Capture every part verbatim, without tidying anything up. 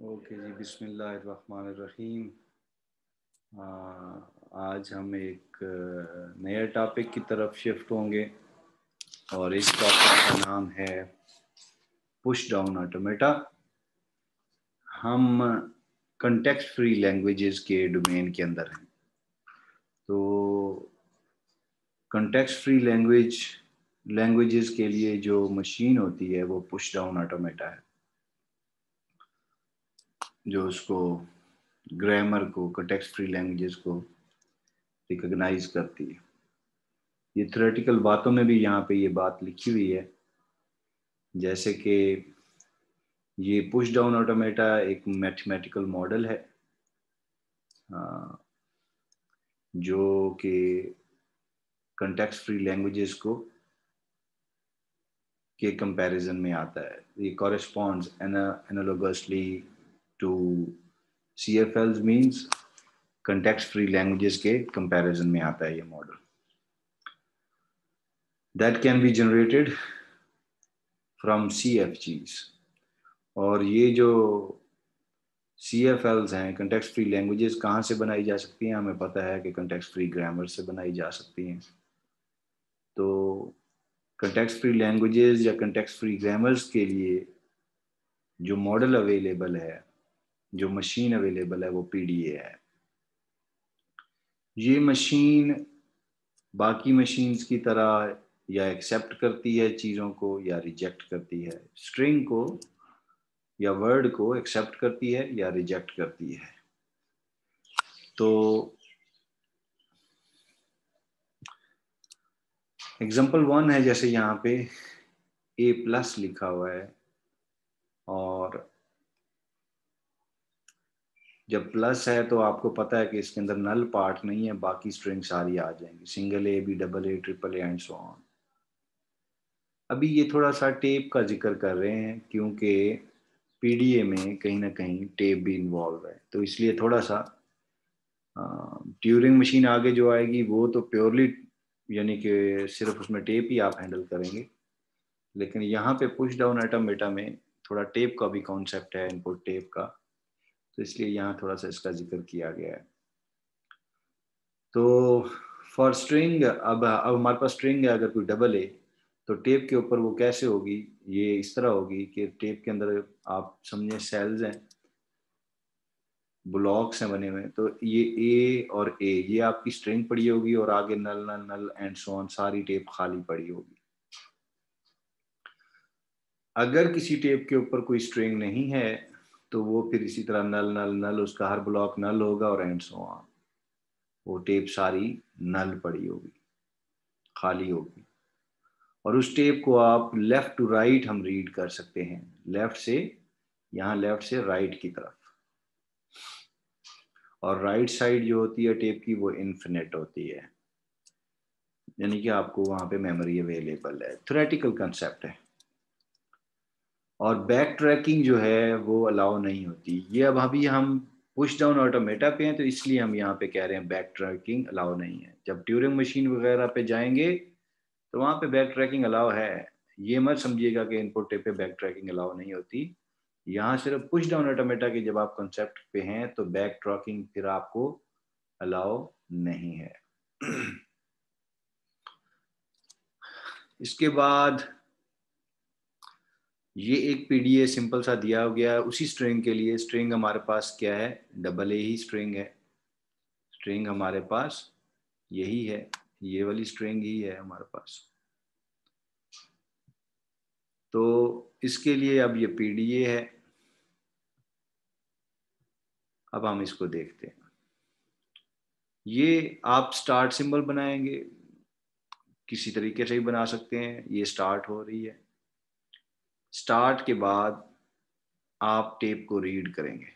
Okay जी, बिस्मिल्लाहिर्रहमानिर्रहीम। आ, आज हम एक नए टॉपिक की तरफ शिफ्ट होंगे और इस टॉपिक का नाम है पुश डाउन ऑटोमेटा। हम कंटेक्स्ट फ्री लैंग्वेजेस के डोमेन के अंदर हैं। तो कंटेक्स्ट फ्री लैंग्वेज लैंग्वेजेस के लिए जो मशीन होती है वो पुश डाउन ऑटोमेटा है, जो उसको ग्रामर को, कंटेक्स्ट फ्री लैंग्वेजेस को रिकॉग्नाइज करती है। ये थ्योरेटिकल बातों में भी यहाँ पे ये बात लिखी हुई है, जैसे कि ये पुश डाउन ऑटोमेटा एक मैथमेटिकल मॉडल है जो कि कंटेक्स्ट फ्री लैंग्वेजेस को के कंपैरिजन में आता है। ये corresponds analogously to C F Ls, means context free languages के कंपैरिजन में आता है ये model. That can be generated from C F Gs. और ये जो सी एफ एल्स हैं, कंटेक्स्ट फ्री लैंग्वेजेस, कहाँ से बनाई जा सकती हैं? हमें पता है कि कंटेक्स्ट फ्री ग्रामर से बनाई जा सकती हैं। तो कंटेक्स्ट फ्री लैंग्वेजेस या कंटेक्स्ट फ्री ग्रामर्स के लिए जो मॉडल अवेलेबल है, जो मशीन अवेलेबल है, वो पी डी ए है। ये मशीन बाकी मशीन्स की तरह या एक्सेप्ट करती है चीज़ों को या रिजेक्ट करती है। स्ट्रिंग को या वर्ड को एक्सेप्ट करती है या रिजेक्ट करती है। तो एग्जाम्पल वन है, जैसे यहाँ पे ए प्लस लिखा हुआ है, और जब प्लस है तो आपको पता है कि इसके अंदर नल पार्ट नहीं है, बाकी स्ट्रिंग सारी आ जाएंगी, single A, B, double A, triple A and so on. अभी ये थोड़ा सा टेप का जिक्र कर रहे हैं क्योंकि पी डी ए में कहीं ना कहीं टेप भी इन्वॉल्व है, तो इसलिए थोड़ा सा ट्यूरिंग मशीन आगे जो आएगी वो तो प्योरली, यानी कि सिर्फ उसमें टेप ही आप हैंडल करेंगे। लेकिन यहाँ पे पुश डाउन ऑटोमेटा में थोड़ा टेप का भी कॉन्सेप्ट है, इनपुट टेप का, तो इसलिए यहाँ थोड़ा सा इसका जिक्र किया गया है। तो फॉर स्ट्रिंग, अब अब हमारे पास स्ट्रिंग है, अगर कोई डबल है तो टेप के ऊपर वो कैसे होगी? ये इस तरह होगी कि टेप के अंदर आप समझे सेल्स हैं, ब्लॉक्स हैं बने हुए, तो ये ए और ए, ये आपकी स्ट्रिंग पड़ी होगी और आगे null null null and so on, सारी टेप खाली पड़ी होगी। अगर किसी टेप के ऊपर कोई स्ट्रिंग नहीं है तो वो फिर इसी तरह नल नल नल, उसका हर ब्लॉक नल होगा और एंड सो ऑन, वो टेप सारी नल पड़ी होगी, खाली होगी। और उस टेप को आप लेफ्ट टू राइट हम रीड कर सकते हैं, लेफ्ट से, यहाँ लेफ्ट से राइट की तरफ। और राइट साइड जो होती है टेप की वो इन्फिनिट होती है, यानी कि आपको वहां पे मेमोरी अवेलेबल है। थ्योरेटिकल कंसेप्ट है। और बैक ट्रैकिंग जो है वो अलाउ नहीं होती। ये अब अभी हम पुश डाउन ऑटोमेटा पे हैं तो इसलिए हम यहाँ पे कह रहे हैं बैक ट्रैकिंग अलाउ नहीं है। जब ट्यूरिंग मशीन वगैरह पे जाएंगे तो वहाँ पे बैक ट्रैकिंग अलाउ है। ये मत समझिएगा कि इनपुट टेप पे बैक ट्रैकिंग अलाउ नहीं होती। यहाँ सिर्फ पुश डाउन ऑटोमेटा के जब आप कंसेप्ट पे हैं तो बैक ट्रैकिंग फिर आपको अलाउ नहीं है। इसके बाद ये एक पीडीए सिंपल सा दिया गया है उसी स्ट्रिंग के लिए। स्ट्रिंग हमारे पास क्या है? डबल ए ही स्ट्रिंग है। स्ट्रिंग हमारे पास यही है, ये वाली स्ट्रिंग ही है हमारे पास। तो इसके लिए अब ये पीडीए है। अब हम इसको देखते हैं। ये आप स्टार्ट सिंबल बनाएंगे, किसी तरीके से ही बना सकते हैं। ये स्टार्ट हो रही है। स्टार्ट के बाद आप टेप को रीड करेंगे।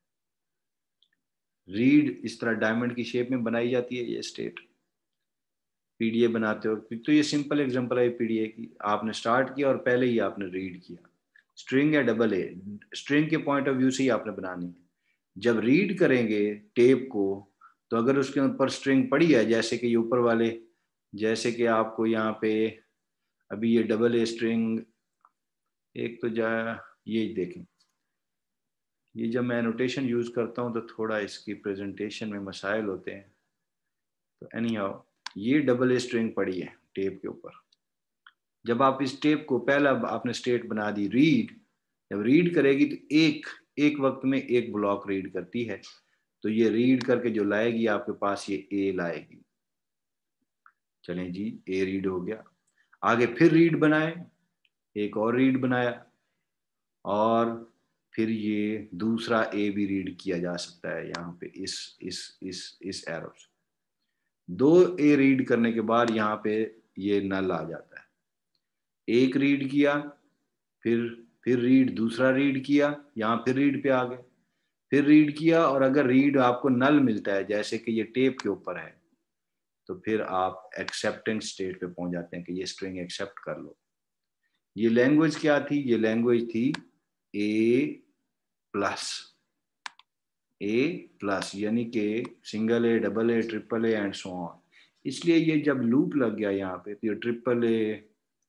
रीड इस तरह डायमंड की शेप में बनाई जाती है ये स्टेट पीडीए बनाते हो। तो ये सिंपल एग्जांपल है पीडीए की। आपने स्टार्ट किया और पहले ही आपने रीड किया। स्ट्रिंग है डबल ए, स्ट्रिंग के पॉइंट ऑफ व्यू से ही आपने बनानी है। जब रीड करेंगे टेप को तो अगर उसके ऊपर स्ट्रिंग पड़ी है, जैसे कि ये ऊपर वाले, जैसे कि आपको यहाँ पे अभी ये डबल ए स्ट्रिंग, एक तो जा ये देखें, ये जब मैं एनोटेशन यूज करता हूँ तो थोड़ा इसकी प्रेजेंटेशन में मसाइल होते हैं। तो एनी हाउ ये डबल ए स्ट्रिंग पड़ी है टेप के ऊपर। जब आप इस टेप को, पहला आपने स्टेट बना दी रीड, जब रीड करेगी तो एक एक वक्त में एक ब्लॉक रीड करती है, तो ये रीड करके जो लाएगी आपके पास ये ए लाएगी। चलें जी, ए रीड हो गया। आगे फिर रीड बनाए, एक और रीड बनाया, और फिर ये दूसरा ए भी रीड किया जा सकता है यहाँ पे इस इस इस इस एरो से। दो ए रीड करने के बाद यहाँ पे ये नल आ जाता है। एक रीड किया, फिर फिर रीड, दूसरा रीड किया, यहाँ फिर रीड पे आ गए, फिर रीड किया, और अगर रीड आपको नल मिलता है जैसे कि ये टेप के ऊपर है, तो फिर आप एक्सेप्टिंग स्टेट पे पहुंच जाते हैं कि ये स्ट्रिंग एक्सेप्ट कर लो। ये लैंग्वेज क्या थी? ये लैंग्वेज थी ए प्लस। ए प्लस यानी कि single A, double A, triple A and so on. इसलिए ये जब लूप लग गया यहाँ पे, तो ये ट्रिपल ए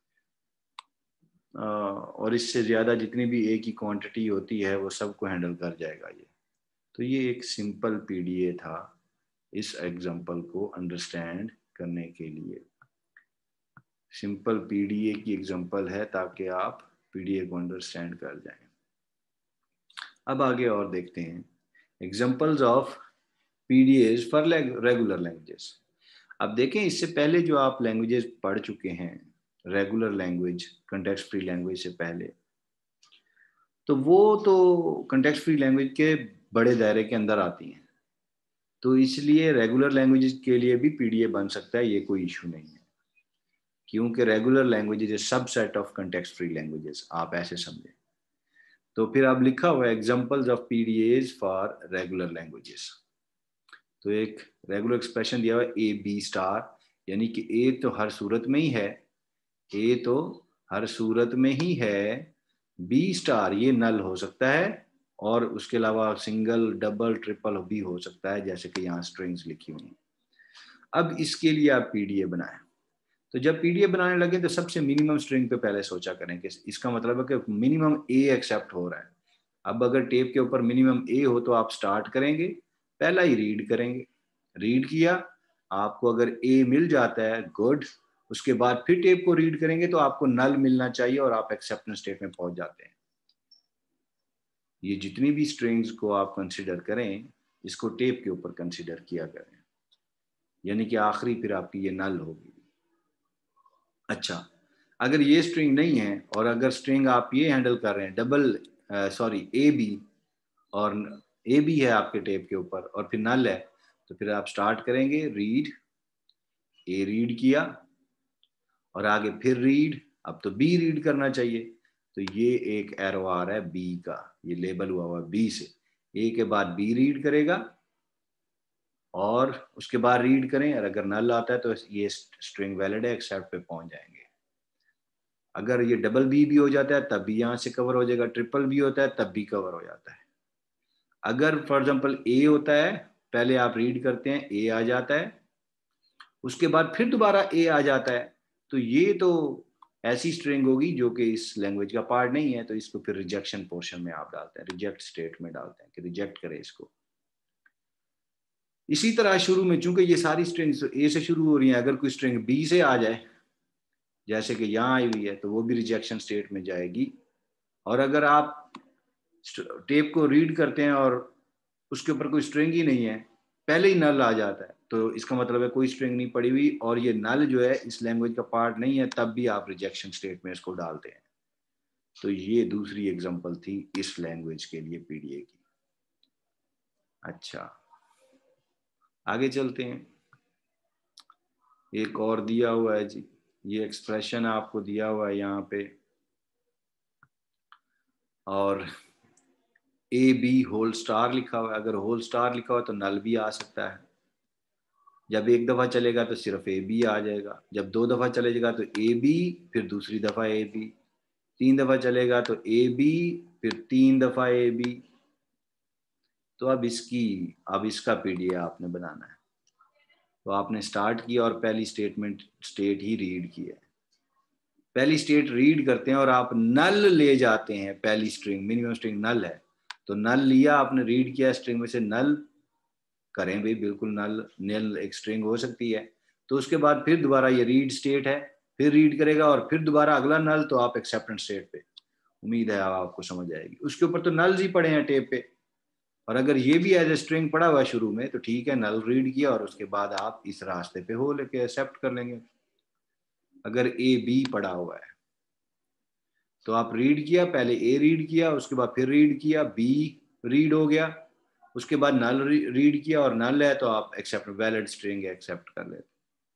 और इससे ज़्यादा जितनी भी ए की क्वांटिटी होती है वो सबको हैंडल कर जाएगा ये। तो ये एक सिंपल पीडीए था इस एग्जांपल को अंडरस्टैंड करने के लिए। सिंपल पीडीए की एग्जांपल है ताकि आप पीडीए को अंडरस्टैंड कर जाएं। अब आगे और देखते हैं examples of PDS for regular languages. अब देखें, इससे पहले जो आप लैंग्वेजेस पढ़ चुके हैं, regular language context free language से पहले, तो वो तो कंटेक्स्ट फ्री लैंग्वेज के बड़े दायरे के अंदर आती हैं। तो इसलिए रेगुलर लैंग्वेजेस के लिए भी पीडीए बन सकता है, ये कोई इशू नहीं है, क्योंकि regular language is a subset of context free languages, आप ऐसे समझें। तो फिर अब लिखा हुआ है examples of PDS for regular languages. तो एक रेगुलर एक्सप्रेशन दिया हुआ है ए बी स्टार, यानी कि ए तो हर सूरत में ही है, ए तो हर सूरत में ही है, बी स्टार ये नल हो सकता है, और उसके अलावा सिंगल, डबल, ट्रिपल भी हो सकता है, जैसे कि यहाँ स्ट्रिंग्स लिखी हुई हैं। अब इसके लिए आप पीडीए बनाएं। तो जब पीडीए बनाने लगे तो सबसे मिनिमम स्ट्रिंग पे पहले सोचा करें कि इसका मतलब है कि मिनिमम ए एक्सेप्ट हो रहा है। अब अगर टेप के ऊपर मिनिमम ए हो तो आप स्टार्ट करेंगे, पहला ही रीड करेंगे। रीड किया, आपको अगर ए मिल जाता है गुड, उसके बाद फिर टेप को रीड करेंगे तो आपको नल मिलना चाहिए और आप एक्सेप्टेंस स्टेट में पहुंच जाते हैं। ये जितनी भी स्ट्रिंग्स को आप कंसिडर करें, इसको टेप के ऊपर कंसिडर किया करें, यानी कि आखिरी फिर आपकी ये नल होगी। अच्छा, अगर ये स्ट्रिंग नहीं है और अगर स्ट्रिंग आप ये हैंडल कर रहे हैं डबल, सॉरी ए बी, और ए बी है आपके टेप के ऊपर और फिर नल है, तो फिर आप स्टार्ट करेंगे रीड, ए रीड किया, और आगे फिर रीड, अब तो बी रीड करना चाहिए, तो ये एक एरो आ रहा है बी का, ये लेबल हुआ हुआ बी से, ए के बाद बी रीड करेगा और उसके बाद रीड करें, और अगर नल आता है तो ये स्ट्रिंग वैलिड है, एक्सेप्ट पे पहुंच जाएंगे। अगर ये डबल बी भी हो जाता है तब भी यहाँ से कवर हो जाएगा, ट्रिपल बी होता है तब भी कवर हो जाता है। अगर फॉर एग्जांपल ए होता है, पहले आप रीड करते हैं, ए आ जाता है, उसके बाद फिर दोबारा ए आ जाता है, तो ये तो ऐसी स्ट्रिंग होगी जो कि इस लैंग्वेज का पार्ट नहीं है, तो इसको फिर रिजेक्शन पोर्शन में आप डालते हैं, रिजेक्ट स्टेट में डालते हैं कि रिजेक्ट करे इसको। इसी तरह शुरू में चूंकि ये सारी स्ट्रिंग्स ए से शुरू हो रही हैं, अगर कोई स्ट्रिंग बी से आ जाए जैसे कि यहाँ आई हुई है, तो वो भी रिजेक्शन स्टेट में जाएगी। और अगर आप टेप को रीड करते हैं और उसके ऊपर कोई स्ट्रिंग ही नहीं है, पहले ही नल आ जाता है, तो इसका मतलब है कोई स्ट्रिंग नहीं पड़ी हुई और ये नल जो है इस लैंग्वेज का पार्ट नहीं है, तब भी आप रिजेक्शन स्टेट में इसको डालते हैं। तो ये दूसरी एग्जांपल थी इस लैंग्वेज के लिए पीडीए की। अच्छा, आगे चलते हैं। एक और दिया हुआ है जी, ये एक्सप्रेशन आपको दिया हुआ है यहाँ पे, और ए बी होल स्टार लिखा हुआ है। अगर होल स्टार लिखा हुआ तो नल भी आ सकता है। जब एक दफ़ा चलेगा तो सिर्फ ए बी आ जाएगा, जब दो दफ़ा चलेगा तो ए बी, फिर दूसरी दफ़ा ए बी, तीन दफ़ा चलेगा तो ए बी, फिर तीन दफ़ा ए बी। तो अब इसकी अब इसका पीडीए आपने बनाना है। तो आपने स्टार्ट किया और पहली स्टेटमेंट स्टेट ही रीड की है। पहली स्टेट रीड करते हैं और आप नल ले जाते हैं, पहली स्ट्रिंग मिनिमम स्ट्रिंग नल है, तो नल लिया आपने, रीड किया स्ट्रिंग में से, नल करें भाई, बिल्कुल नल नल एक स्ट्रिंग हो सकती है। तो उसके बाद फिर दोबारा ये रीड स्टेट है, फिर रीड करेगा और फिर दोबारा अगला नल, तो आप एक्सेप्टेंस स्टेट पे, उम्मीद है आपको समझ आएगी। उसके ऊपर तो नल्स ही पड़े हैं टेप पे, और अगर ये भी एज ए स्ट्रिंग पड़ा हुआ है शुरू में तो ठीक है, नल रीड किया और उसके बाद आप इस रास्ते पे हो लेके एक्सेप्ट कर लेंगे। अगर ए बी पड़ा हुआ है तो आप रीड किया, पहले ए रीड किया, उसके बाद फिर रीड किया, बी रीड हो गया, उसके बाद नल रीड किया और नल है तो आप एक्सेप्ट, वैलिड स्ट्रिंग है, एक्सेप्ट कर लेते।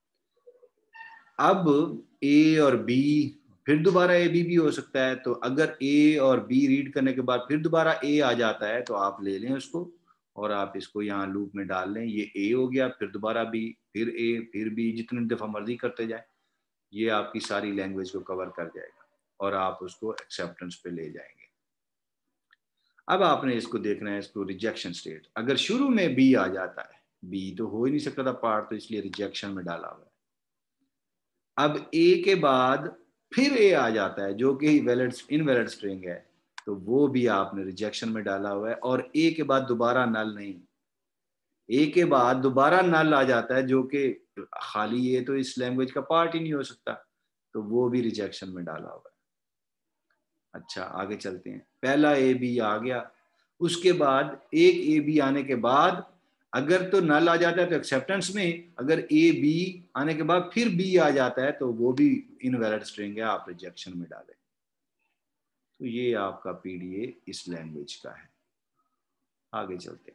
अब ए और बी, फिर दोबारा ए बी भी हो सकता है, तो अगर ए और बी रीड करने के बाद फिर दोबारा ए आ जाता है तो आप ले लें उसको और आप इसको यहाँ लूप में डाल लें। ये ए हो गया, फिर दोबारा बी, फिर ए, फिर बी, जितनी दफ़ा मर्जी करते जाए, ये आपकी सारी लैंग्वेज को कवर कर जाएगा और आप उसको एक्सेप्टेंस पे ले जाएंगे। अब आपने इसको देखना है, इसको रिजेक्शन स्टेट। अगर शुरू में बी आ जाता है, बी तो हो ही नहीं सकता था पार्ट, तो इसलिए रिजेक्शन में डाला हुआ है। अब ए के बाद फिर ए आ जाता है जो कि वैलिड इनवैलिड स्ट्रिंग है, तो वो भी आपने रिजेक्शन में डाला हुआ है। और ए के बाद दोबारा नल नहीं, ए के बाद दोबारा नल आ जाता है जो कि खाली ये तो इस लैंग्वेज का पार्ट ही नहीं हो सकता, तो वो भी रिजेक्शन में डाला हुआ है। अच्छा आगे चलते हैं। पहला ए बी आ गया, उसके बाद एक ए बी आने के बाद अगर तो नल आ जाता है तो एक्सेप्टेंस में, अगर ए बी आने के बाद फिर बी आ जाता है तो वो भी इनवैलिड स्ट्रिंग है, आप रिजेक्शन में डालें। तो ये आपका पीडीए इस लैंग्वेज का है। आगे चलते हैं।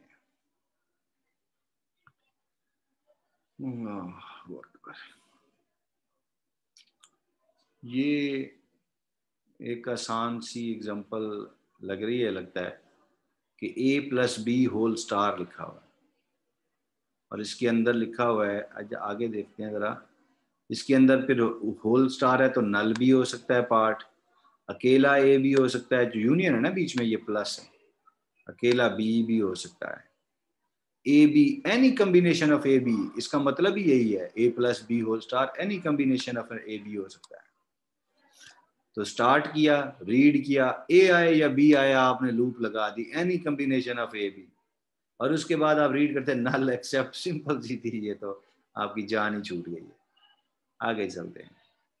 ये एक आसान सी एग्जांपल लग रही है, लगता है कि A plus B whole star लिखा हुआ है और इसके अंदर लिखा हुआ है, आज आगे देखते हैं जरा, इसके अंदर फिर होल स्टार है तो नल भी हो सकता है पार्ट, अकेला ए भी हो सकता है, जो यूनियन है ना बीच में ये प्लस है, अकेला बी भी हो सकता है, A B, any combination of A B, इसका मतलब ही यही है, A plus B whole star, any combination of A B हो सकता है। तो स्टार्ट किया, रीड किया, ए आए या बी आया, आपने लूप लगा दी, any combination of A B, और उसके बाद आप रीड करते नल एक्सेप्ट, सिंपल सी थी ये, तो आपकी जान ही छूट गई है। आगे चलते हैं।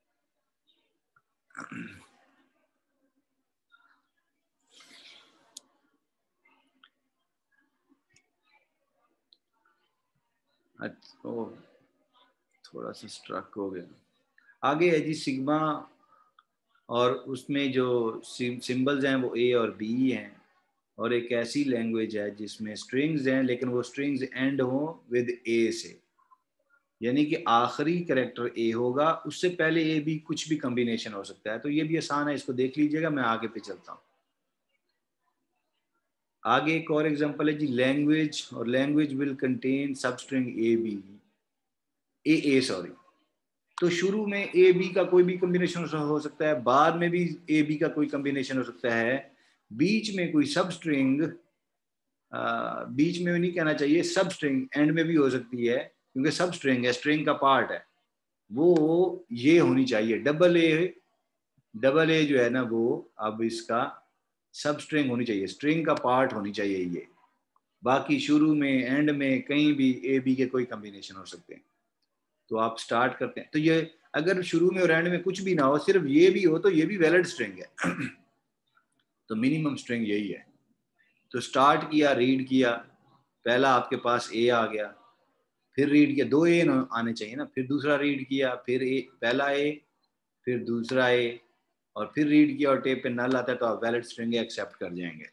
अच्छा, ओ, थोड़ा सा स्ट्रक हो गया। आगे है जी सिग्मा, और उसमें जो सिंबल्स हैं वो ए और बी हैं, और एक ऐसी लैंग्वेज है जिसमें स्ट्रिंग्स हैं लेकिन वो स्ट्रिंग्स एंड हो विद ए से, यानी कि आखिरी कैरेक्टर ए होगा, उससे पहले ए बी कुछ भी कॉम्बिनेशन हो सकता है। तो ये भी आसान है, इसको देख लीजिएगा, मैं आगे पे चलता हूँ। आगे एक और एग्जांपल है जी, लैंग्वेज, और language will contain substring A B, A A sorry. तो शुरू में ए बी का कोई भी कॉम्बिनेशन हो सकता है, बाद में भी ए बी का कोई कॉम्बिनेशन हो सकता है, बीच में कोई सब स्ट्रिंग, बीच में नहीं कहना चाहिए, सब स्ट्रिंग एंड में भी हो सकती है, क्योंकि सब स्ट्रिंग है, स्ट्रिंग का पार्ट है, वो ये होनी चाहिए डबल ए, डबल ए जो है ना वो अब इसका सब स्ट्रिंग होनी चाहिए, स्ट्रिंग का पार्ट होनी चाहिए ये। बाकी शुरू में एंड में कहीं भी ए बी के कोई कॉम्बिनेशन हो सकते हैं। तो आप स्टार्ट करते हैं, तो ये अगर शुरू में और एंड में कुछ भी ना हो, सिर्फ ये भी हो, तो ये भी वैलिड स्ट्रिंग है। तो मिनिमम स्ट्रिंग यही है। तो स्टार्ट किया, रीड किया, पहला आपके पास ए आ गया, फिर रीड किया, दो ए आने चाहिए ना, फिर दूसरा रीड किया, फिर ए, पहला ए, फिर दूसरा ए, और फिर रीड किया और टेप पे नल आता है तो आप वैलिड स्ट्रिंग एक्सेप्ट कर जाएंगे।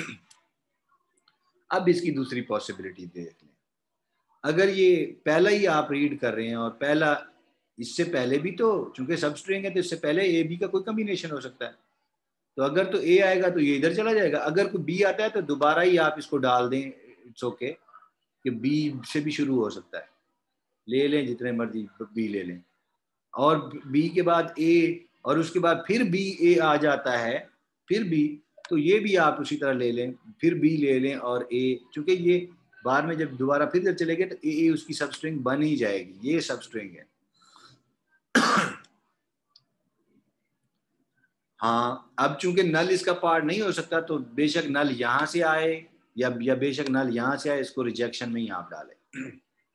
अब इसकी दूसरी पॉसिबिलिटी देख लें। अगर ये पहला ही आप रीड कर रहे हैं और पहला, इससे पहले भी तो चूंकि सब स्ट्रिंग है तो इससे पहले ए बी का कोई कॉम्बिनेशन हो सकता है, तो अगर तो ए आएगा तो ये इधर चला जाएगा, अगर कोई बी आता है तो दोबारा ही आप इसको डाल दें, इट्स ओके कि बी से भी शुरू हो सकता है, ले लें जितने मर्जी बी ले लें, और बी के बाद ए, और उसके बाद फिर बी ए आ जाता है, फिर बी, तो ये भी आप उसी तरह ले लें, फिर बी ले लें और ए, चूंकि ये बाद में जब दोबारा फिर जब चले गए तो ए ए उसकी सब स्ट्रिंग बन ही जाएगी, ये सब स्ट्रिंग है। हाँ, अब चूंकि नल इसका पार्ट नहीं हो सकता तो बेशक नल यहाँ से आए या या बेशक नल यहाँ से आए, इसको रिजेक्शन में ही आप डालें।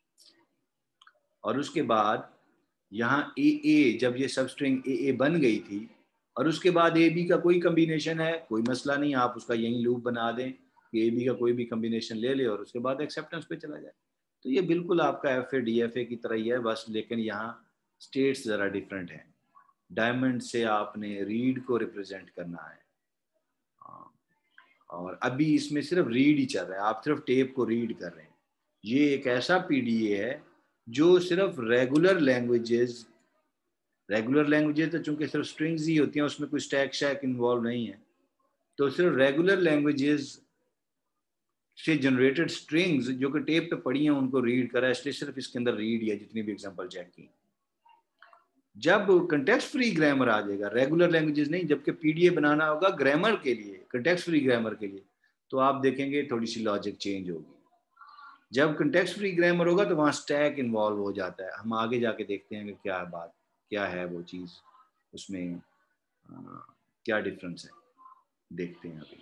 और उसके बाद यहाँ ए ए, जब ये सब स्ट्रिंग ए ए बन गई थी और उसके बाद ए बी का कोई कम्बिनेशन है, कोई मसला नहीं, आप उसका यही लूप बना दें कि ए बी का कोई भी कम्बिनेशन ले ले और उसके बाद एक्सेप्टेंस पे चला जाए। तो ये बिल्कुल आपका F A D F A की तरह ही है बस, लेकिन यहाँ स्टेट्स ज़रा डिफरेंट हैं। डायमंड से आपने रीड को रिप्रेजेंट करना है और अभी इसमें सिर्फ रीड ही चल रहा है, आप सिर्फ टेप को रीड कर रहे हैं। ये एक ऐसा पीडीए है जो सिर्फ रेगुलर लैंग्वेजेस, रेगुलर लैंग्वेजेस तो चूंकि सिर्फ स्ट्रिंग्स ही होती हैं, उसमें कोई स्टैक शैक इन्वॉल्व नहीं है, तो सिर्फ रेगुलर लैंग्वेजेस से जनरेटेड स्ट्रिंग्स जो कि टेप पे पड़ी हैं उनको रीड करा है, इसलिए सिर्फ इसके अंदर रीड है, जितनी भी एग्जांपल चेक की। जब कंटेक्स्ट फ्री ग्रामर आ जाएगा, रेगुलर लैंग्वेजेस नहीं, जबकि पीडीए बनाना होगा ग्रामर के लिए, कंटेक्स्ट फ्री ग्रामर के लिए, तो आप देखेंगे थोड़ी सी लॉजिक चेंज होगी। जब कंटेक्स्ट फ्री ग्रामर होगा तो वहाँ स्टैक इन्वॉल्व हो जाता है। हम आगे जाके देखते हैं कि क्या है बात, क्या है वो चीज़, उसमें आ, क्या डिफरेंस है, देखते हैं अभी।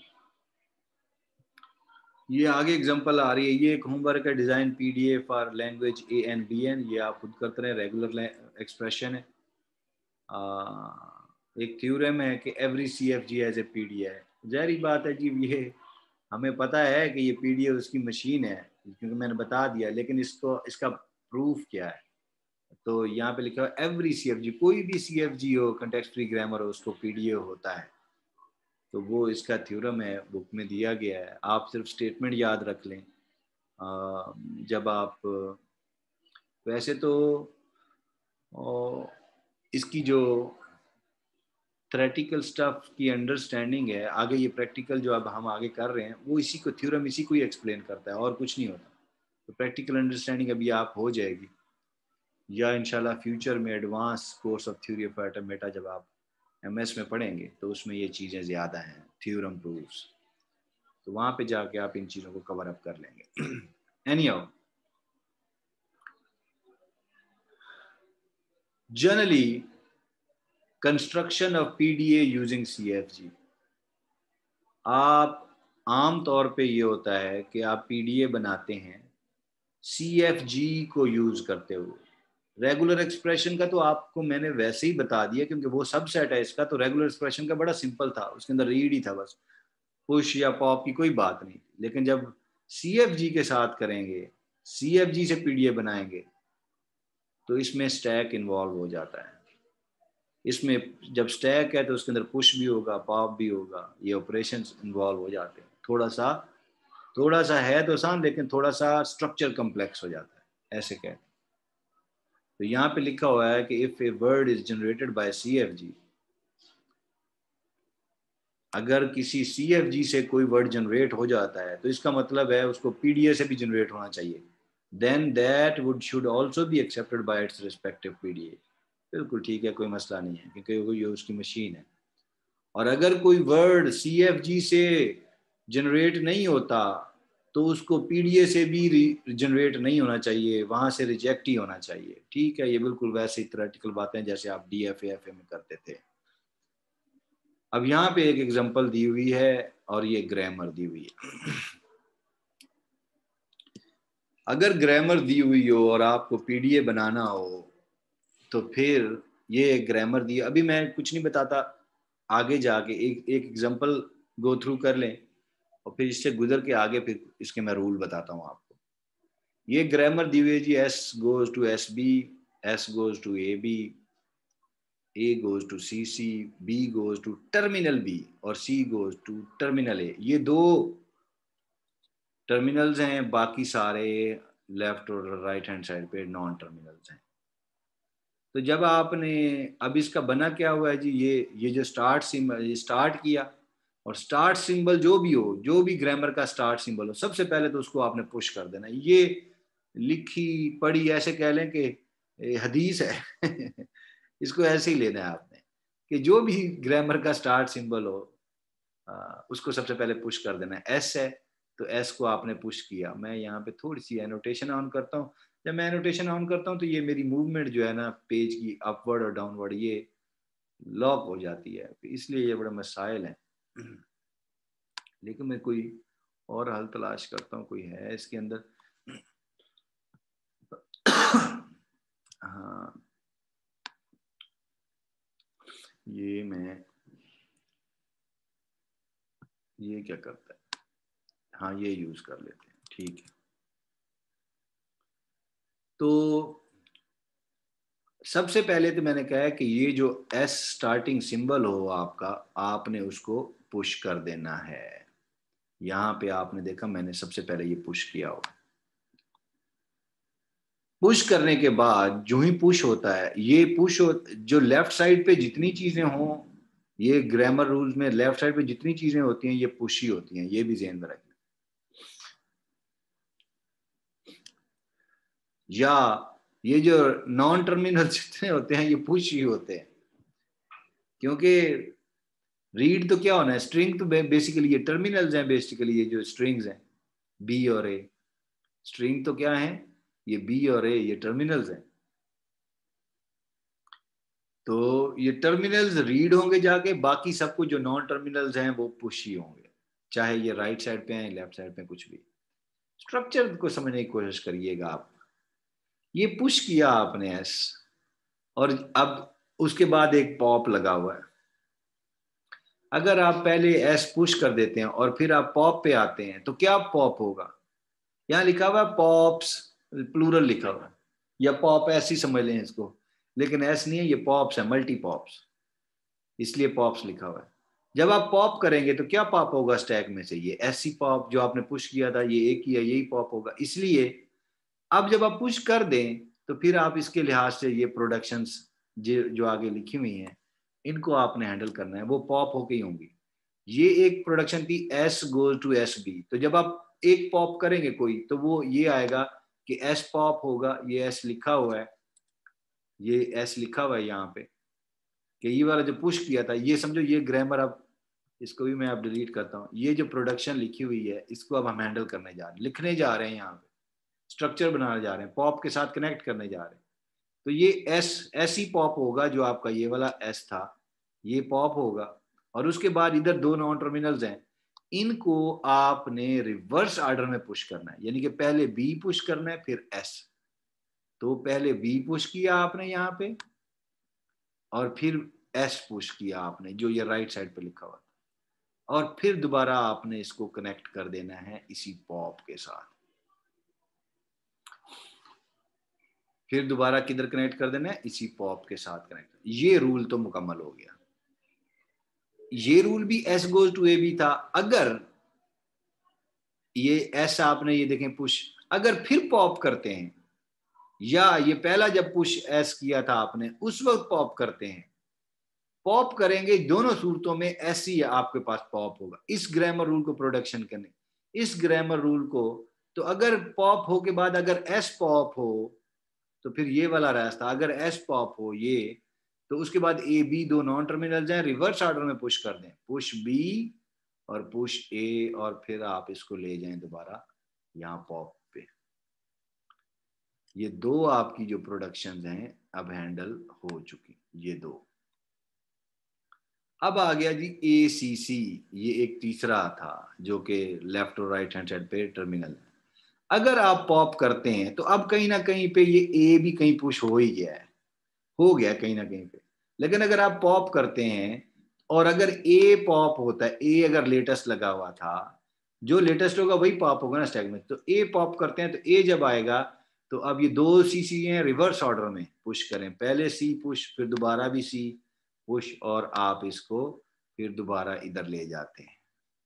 ये आगे एग्जांपल आ रही है, ये एक होमवर्क है, design PDA for language A N B N, ये आप खुद करते रहे, रेगुलर एक्सप्रेशन है। आ, एक थ्योरम है कि every C F G as A P D है। ज़ाहिर बात है जी, ये हमें पता है कि ये पी डी है उसकी मशीन है क्योंकि मैंने बता दिया, लेकिन इसको इसका प्रूफ क्या है? तो यहाँ पे लिखा है एवरी सी एफ जी, कोई भी सी एफ जी हो, कंटेक्स्ट फ्री ग्रामर हो, उसको पी डी ए होता है। तो वो इसका थ्योरम है, बुक में दिया गया है, आप सिर्फ स्टेटमेंट याद रख लें। आ, जब आप वैसे तो इसकी जो थ्योरेटिकल स्टफ की अंडरस्टैंडिंग है, आगे ये प्रैक्टिकल जो अब हम आगे कर रहे हैं वो इसी को, थ्योरम इसी को ही एक्सप्लेन करता है और कुछ नहीं होता। तो प्रैक्टिकल अंडरस्टैंडिंग अभी आप हो जाएगी, या इंशाल्लाह फ्यूचर में advance course of theory of automata जब आप एमएस में पढ़ेंगे तो उसमें ये चीज़ें ज़्यादा हैं, थ्योरम प्रूफ्स, तो वहाँ पे जाके आप इन चीज़ों को कवर अप कर लेंगे। Anyhow, generally construction of PDA using CFG, आप आम तौर पे ये होता है कि आप पीडीए बनाते हैं सीएफजी को यूज करते हुए। रेगुलर एक्सप्रेशन का तो आपको मैंने वैसे ही बता दिया क्योंकि वो सबसेट है इसका, तो रेगुलर एक्सप्रेशन का बड़ा सिंपल था, उसके अंदर रीड ही था बस, पुश या पॉप की कोई बात नहीं। लेकिन जब सीएफजी के साथ करेंगे, सीएफजी से पीडीए बनाएंगे, तो इसमें स्टैक इन्वॉल्व हो जाता है। इसमें जब स्टैक है तो उसके अंदर पुश भी होगा, पॉप भी होगा, ये ऑपरेशंस इन्वॉल्व हो जाते हैं। थोड़ा सा थोड़ा सा है तो आसान, लेकिन थोड़ा सा स्ट्रक्चर कम्प्लेक्स हो जाता है, ऐसे कहते हैं। तो यहाँ पे लिखा हुआ है कि if a word is generated by CFG, अगर किसी सीएफजी से कोई वर्ड जनरेट हो जाता है तो इसका मतलब है उसको पीडीए से भी जनरेट होना चाहिए, then that would should also be accepted by its respective PDA. बिल्कुल ठीक है, कोई मसला नहीं है क्योंकि ये उसकी मशीन है। और अगर कोई वर्ड सीएफजी से जनरेट नहीं होता तो उसको पीडीए से भी जनरेट नहीं होना चाहिए, वहां से रिजेक्ट ही होना चाहिए। ठीक है, ये बिल्कुल वैसे ही थ्योरेटिकल बातें जैसे आप डीएफए एफए में करते थे। अब यहाँ पे एक एग्जांपल दी हुई है और ये ग्रामर दी हुई है। अगर ग्रामर दी हुई हो और आपको पीडीए बनाना हो तो फिर ये ग्रामर दी, अभी मैं कुछ नहीं बताता, आगे जाके एक एक एग्जांपल गो थ्रू कर लें और फिर इससे गुजर के आगे फिर इसके मैं रूल बताता हूँ आपको। ये ग्रामर दी हुई है G, S goes to S B, S goes to A B, A goes to C C, B goes to terminal B और C goes to terminal A. ये दो टर्मिनल्स हैं, बाकी सारे लेफ्ट और राइट हैंड साइड पे non terminals हैं। तो जब आपने, अब इसका बना क्या हुआ है जी, ये ये जो स्टार्ट सिंबल, ये स्टार्ट किया, और स्टार्ट सिंबल जो भी हो, जो भी ग्रामर का स्टार्ट सिंबल हो, सबसे पहले तो उसको आपने पुश कर देना। ये लिखी पढ़ी ऐसे कह लें कि हदीस है। इसको ऐसे ही लेना है आपने कि जो भी ग्रामर का स्टार्ट सिंबल हो आ, उसको सबसे पहले पुश कर देना है। एस है तो एस को आपने पुश किया। मैं यहाँ पे थोड़ी सी एनोटेशन ऑन करता हूँ। जब मैं एनोटेशन ऑन करता हूँ तो ये मेरी मूवमेंट जो है ना पेज की, अपवर्ड और डाउनवर्ड, ये लॉक हो जाती है, इसलिए ये बड़ा मसाइल है। लेकिन मैं कोई और हल तलाश करता हूँ, कोई है इसके अंदर। हाँ ये मैं ये क्या करता है, हाँ ये यूज कर लेते हैं, ठीक है। तो सबसे पहले तो मैंने कहा है कि ये जो एस स्टार्टिंग सिंबल हो आपका, आपने उसको पुश कर देना है। यहां पे आपने देखा मैंने सबसे पहले ये पुश किया हो। पुश करने के बाद जो ही पुश होता है, ये पुश हो, जो लेफ्ट साइड पे जितनी चीजें हों, ये ग्रामर रूल्स में लेफ्ट साइड पे जितनी चीजें होती हैं ये पुश ही होती हैं, ये भी ध्यान में रखना। या ये जो नॉन टर्मिनल जितने होते हैं ये पुश ही होते हैं, क्योंकि रीड तो क्या होना है, स्ट्रिंग तो बेसिकली ये टर्मिनल्स हैं, बेसिकली ये जो स्ट्रिंग्स हैं बी और ए, स्ट्रिंग तो क्या है, ये बी और ए, ये टर्मिनल्स हैं। तो ये टर्मिनल्स रीड होंगे जाके, बाकी सब कुछ जो नॉन टर्मिनल्स हैं वो पुश ही होंगे, चाहे ये राइट साइड पे हैं लेफ्ट साइड पे, कुछ भी। स्ट्रक्चर को समझने की कोशिश करिएगा आप। ये पुश किया आपने एस, और अब उसके बाद एक पॉप लगा हुआ है। अगर आप पहले एस पुश कर देते हैं और फिर आप पॉप पे आते हैं तो क्या पॉप होगा, यहाँ लिखा हुआ है पॉप्स, प्लूरल लिखा हुआ है, या पॉप ऐसी समझ लें इसको, लेकिन एस नहीं है, ये पॉप्स है, मल्टी पॉप्स, इसलिए पॉप्स लिखा हुआ है। जब आप पॉप करेंगे तो क्या पॉप होगा स्टैक में से, ये ऐसी पॉप जो आपने पुश किया था, ये एक किया, यही पॉप होगा। इसलिए अब जब आप पुश कर दें तो फिर आप इसके लिहाज से ये प्रोडक्शंस जो आगे लिखी हुई हैं इनको आपने हैंडल करना है, वो पॉप होके ही होंगी। ये एक प्रोडक्शन थी S goes to S B, तो जब आप एक पॉप करेंगे कोई तो वो ये आएगा कि एस पॉप होगा, ये एस लिखा हुआ है, ये एस लिखा हुआ है यहाँ पे, कि ये वाला जो पुश किया था, ये समझो ये ग्रामर, अब इसको भी मैं अब डिलीट करता हूँ। ये जो प्रोडक्शन लिखी हुई है इसको अब हम हैंडल करने जा रहे हैं, लिखने जा रहे हैं, यहाँ पे स्ट्रक्चर बनाने जा रहे हैं, पॉप के साथ कनेक्ट करने जा रहे हैं। तो ये एस ऐसी पॉप होगा, जो आपका ये वाला एस था ये पॉप होगा, और उसके बाद इधर दो नॉन टर्मिनल्स हैं, इनको आपने रिवर्स ऑर्डर में पुश करना है, यानी कि पहले बी पुश करना है फिर एस। तो पहले बी पुश किया आपने यहाँ पे, और फिर एस पुश किया आपने जो ये राइट साइड पे लिखा हुआ, और फिर दोबारा आपने इसको कनेक्ट कर देना है इसी पॉप के साथ। फिर दोबारा किधर कनेक्ट कर देना है, इसी पॉप के साथ कनेक्ट। ये रूल तो मुकम्मल हो गया। ये रूल भी S goes to A B था। अगर ये एस आपने ये देखें पुश, अगर फिर पॉप करते हैं, या ये पहला जब पुश एस किया था आपने उस वक्त पॉप करते हैं, पॉप करेंगे, दोनों सूरतों में एस ही आपके पास पॉप होगा। इस ग्रामर रूल को प्रोडक्शन करने, इस ग्रामर रूल को, तो अगर पॉप हो के बाद अगर एस पॉप हो तो फिर ये वाला रास्ता, अगर एस पॉप हो ये, तो उसके बाद ए बी दो नॉन टर्मिनल्स हैं, रिवर्स ऑर्डर में पुश कर दें, पुश बी और पुश ए, और फिर आप इसको ले जाएं दोबारा यहाँ पॉप पे। ये दो आपकी जो प्रोडक्शंस हैं अब हैंडल हो चुकी, ये दो। अब आ गया जी ए सी सी, ये एक तीसरा था जो कि लेफ्ट और राइट हैंड साइड पे टर्मिनल है। अगर आप पॉप करते हैं तो अब कहीं ना कहीं पे ये ए भी कहीं पुश हो ही गया है, हो गया कहीं ना कहीं पे। लेकिन अगर आप पॉप करते हैं और अगर ए पॉप होता है, ए अगर लेटेस्ट लगा हुआ था, जो लेटेस्ट होगा वही पॉप होगा ना स्टैक में, तो ए पॉप करते हैं तो ए जब आएगा तो अब ये दो सी सी हैं, रिवर्स ऑर्डर में पुश करें, पहले सी पुश फिर दोबारा भी सी पुश, और आप इसको फिर दोबारा इधर ले जाते हैं,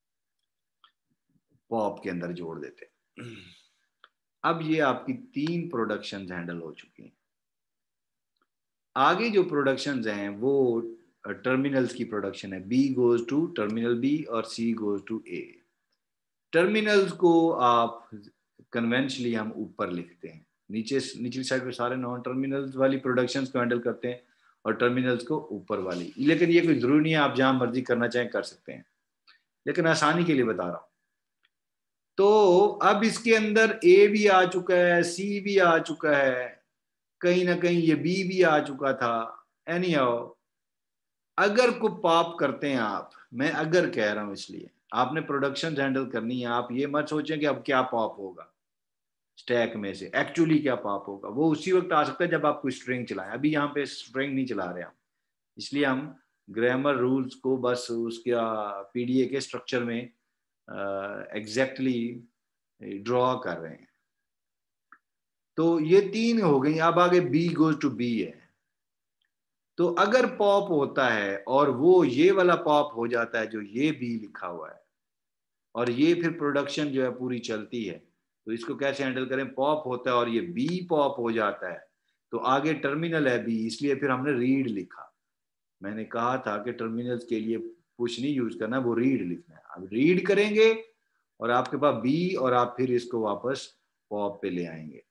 पॉप के अंदर जोड़ देते हैं। अब ये आपकी तीन प्रोडक्शंस हैंडल हो चुकी हैं। आगे जो प्रोडक्शंस हैं वो टर्मिनल्स की प्रोडक्शन है, B goes to terminal B और C goes to A. Terminals को आप कन्वेंशनली हम ऊपर लिखते हैं, नीचे निचली साइड पे सारे नॉन टर्मिनल्स वाली प्रोडक्शंस को हैंडल करते हैं, और टर्मिनल्स को ऊपर वाली। लेकिन ये कोई जरूरी नहीं है, आप जहां मर्जी करना चाहें कर सकते हैं, लेकिन आसानी के लिए बता रहा हूं। तो अब इसके अंदर ए भी आ चुका है, सी भी आ चुका है, कहीं ना कहीं ये बी भी आ चुका था, एनी हाउ अगर को पॉप करते हैं आप, मैं अगर कह रहा हूं इसलिए आपने प्रोडक्शन हैंडल करनी है, आप ये मत सोचें कि अब क्या पॉप होगा स्टैक में से, एक्चुअली क्या पॉप होगा वो उसी वक्त आ सकता है जब आप कोई स्ट्रिंग चलाएं। अभी यहाँ पे स्ट्रिंग नहीं चला रहे हम, इसलिए हम ग्रामर रूल्स को बस उसका पीडीए के स्ट्रक्चर में एग्जैक्टली ड्रॉ कर रहे हैं। तो ये तीन हो गई, अब आगे बी गोज टू बी है। तो अगर पॉप होता है और वो ये वाला पॉप हो जाता है जो ये बी लिखा हुआ है, और ये फिर प्रोडक्शन जो है पूरी चलती है, तो इसको कैसे हैंडल करें? पॉप होता है और ये बी पॉप हो जाता है, तो आगे टर्मिनल है बी, इसलिए फिर हमने रीड लिखा। मैंने कहा था कि टर्मिनल्स के लिए पुश नहीं यूज करना, वो रीड लिखना है। अब रीड करेंगे और आपके पास बी, और आप फिर इसको वापस पॉप पे ले आएंगे।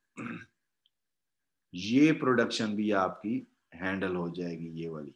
ये प्रोडक्शन भी आपकी हैंडल हो जाएगी, ये वाली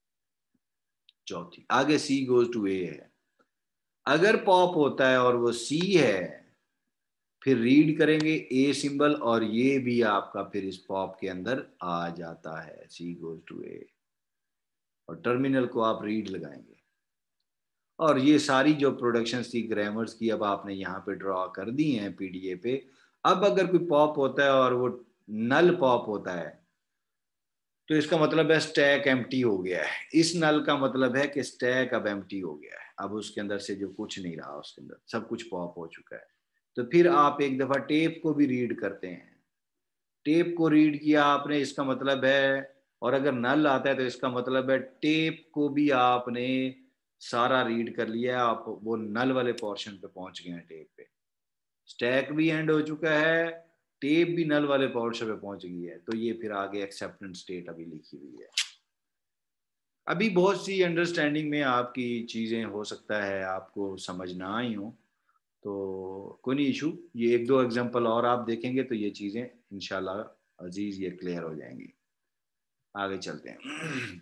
चौथी। आगे सी गोज टू ए है। अगर पॉप होता है और वो सी है, फिर रीड करेंगे ए सिंबल, और ये भी आपका फिर इस पॉप के अंदर आ जाता है, सी गोज टू ए, और टर्मिनल को आप रीड लगाएंगे। और ये सारी जो प्रोडक्शन थी ग्रामर्स की, अब आपने यहाँ पे ड्रॉ कर दी हैं पीडीए पे। अब अगर कोई पॉप होता है और वो नल पॉप होता है, तो इसका मतलब है स्टैक एम्प्टी हो गया है। इस नल का मतलब है कि स्टैक अब एम्प्टी हो गया है, अब उसके अंदर से जो कुछ नहीं रहा, उसके अंदर सब कुछ पॉप हो चुका है। तो फिर आप एक दफा टेप को भी रीड करते हैं। टेप को रीड किया आपने, इसका मतलब है, और अगर नल आता है तो इसका मतलब है टेप को भी आपने सारा रीड कर लिया, आप वो नल वाले पोर्शन पे पहुंच गए हैं टेप पे। स्टैक भी एंड हो चुका है, टेप भी नल वाले पोर्शन पे पहुंच गई है, तो ये फिर आगे एक्सेप्टेंस स्टेट अभी लिखी हुई है। अभी बहुत सी अंडरस्टैंडिंग में आपकी चीज़ें हो सकता है आपको समझ ना आई हो, तो कोई नहीं इशू, ये एक दो एग्जांपल और आप देखेंगे तो ये चीज़ें इंशाल्लाह अजीज ये क्लियर हो जाएंगी। आगे चलते हैं।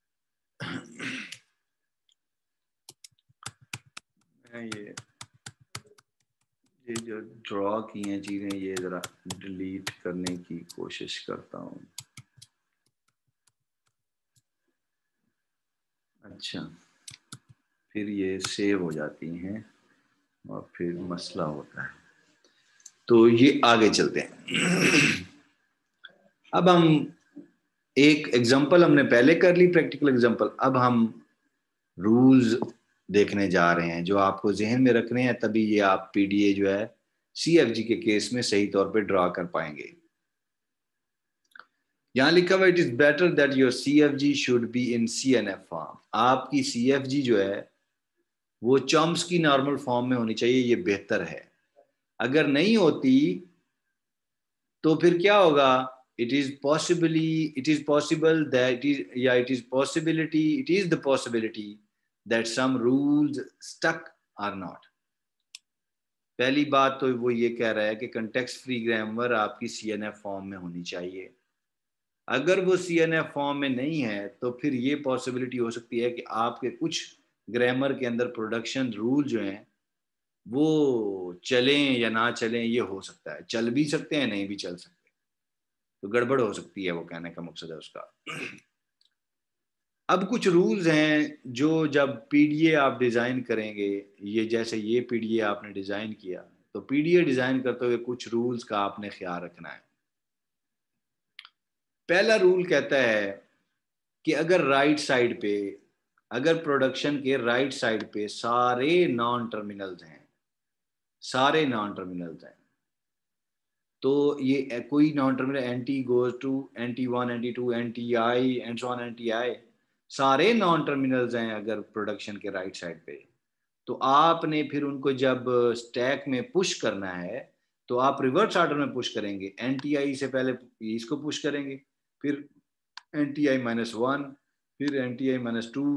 मैं ये ये जो ड्रॉ की हैं चीज़ें, ये ज़रा डिलीट करने की कोशिश करता हूँ। अच्छा, फिर ये सेव हो जाती हैं और फिर मसला होता है, तो ये आगे चलते हैं। अब हम एक एग्जांपल हमने पहले कर ली, प्रैक्टिकल एग्जांपल, अब हम रूल्स देखने जा रहे हैं जो आपको जहन में रखने हैं, तभी ये आप पीडीए जो है सीएफजी के केस में सही तौर पे ड्रॉ कर पाएंगे। यहां लिखा हुआ it is better that your CFG should be in CNF form. आपकी सीएफजी जो है वो चॉम्स्की नॉर्मल फॉर्म में होनी चाहिए, ये बेहतर है। अगर नहीं होती तो फिर क्या होगा? It is possibly it is possible that is या it is possibility it is the possibility that some rules stuck are not. पहली बात तो वो ये कह रहा है कि कंटेक्स्ट फ्री ग्रामर आपकी सीएनएफ फॉर्म में होनी चाहिए। अगर वो सीएनएफ फॉर्म में नहीं है तो फिर ये पॉसिबिलिटी हो सकती है कि आपके कुछ ग्रामर के अंदर प्रोडक्शन रूल जो हैं वो चलें या ना चलें, ये हो सकता है। चल भी सकते हैं, नहीं भी चल सकते, तो गड़बड़ हो सकती है, वो कहने का मकसद है उसका। अब कुछ रूल्स हैं जो जब पीडीए आप डिज़ाइन करेंगे, ये जैसे ये पीडीए आपने डिज़ाइन किया, तो पीडीए डिज़ाइन करते हुए कुछ रूल्स का आपने ख्याल रखना है। पहला रूल कहता है कि अगर राइट साइड पे, अगर प्रोडक्शन के राइट साइड पे सारे नॉन टर्मिनल्स हैं, सारे नॉन टर्मिनल्स हैं, तो ये कोई non terminal NT goes to NT one NT two NT I and so on NT I, सारे नॉन टर्मिनल्स हैं अगर प्रोडक्शन के राइट साइड पे, तो आपने फिर उनको जब स्टैक में पुश करना है तो आप रिवर्स ऑर्डर में पुश करेंगे। एंटी आई से पहले इसको पुश करेंगे, फिर एंटी आई माइनस वन, फिर एंटी आई माइनस टू,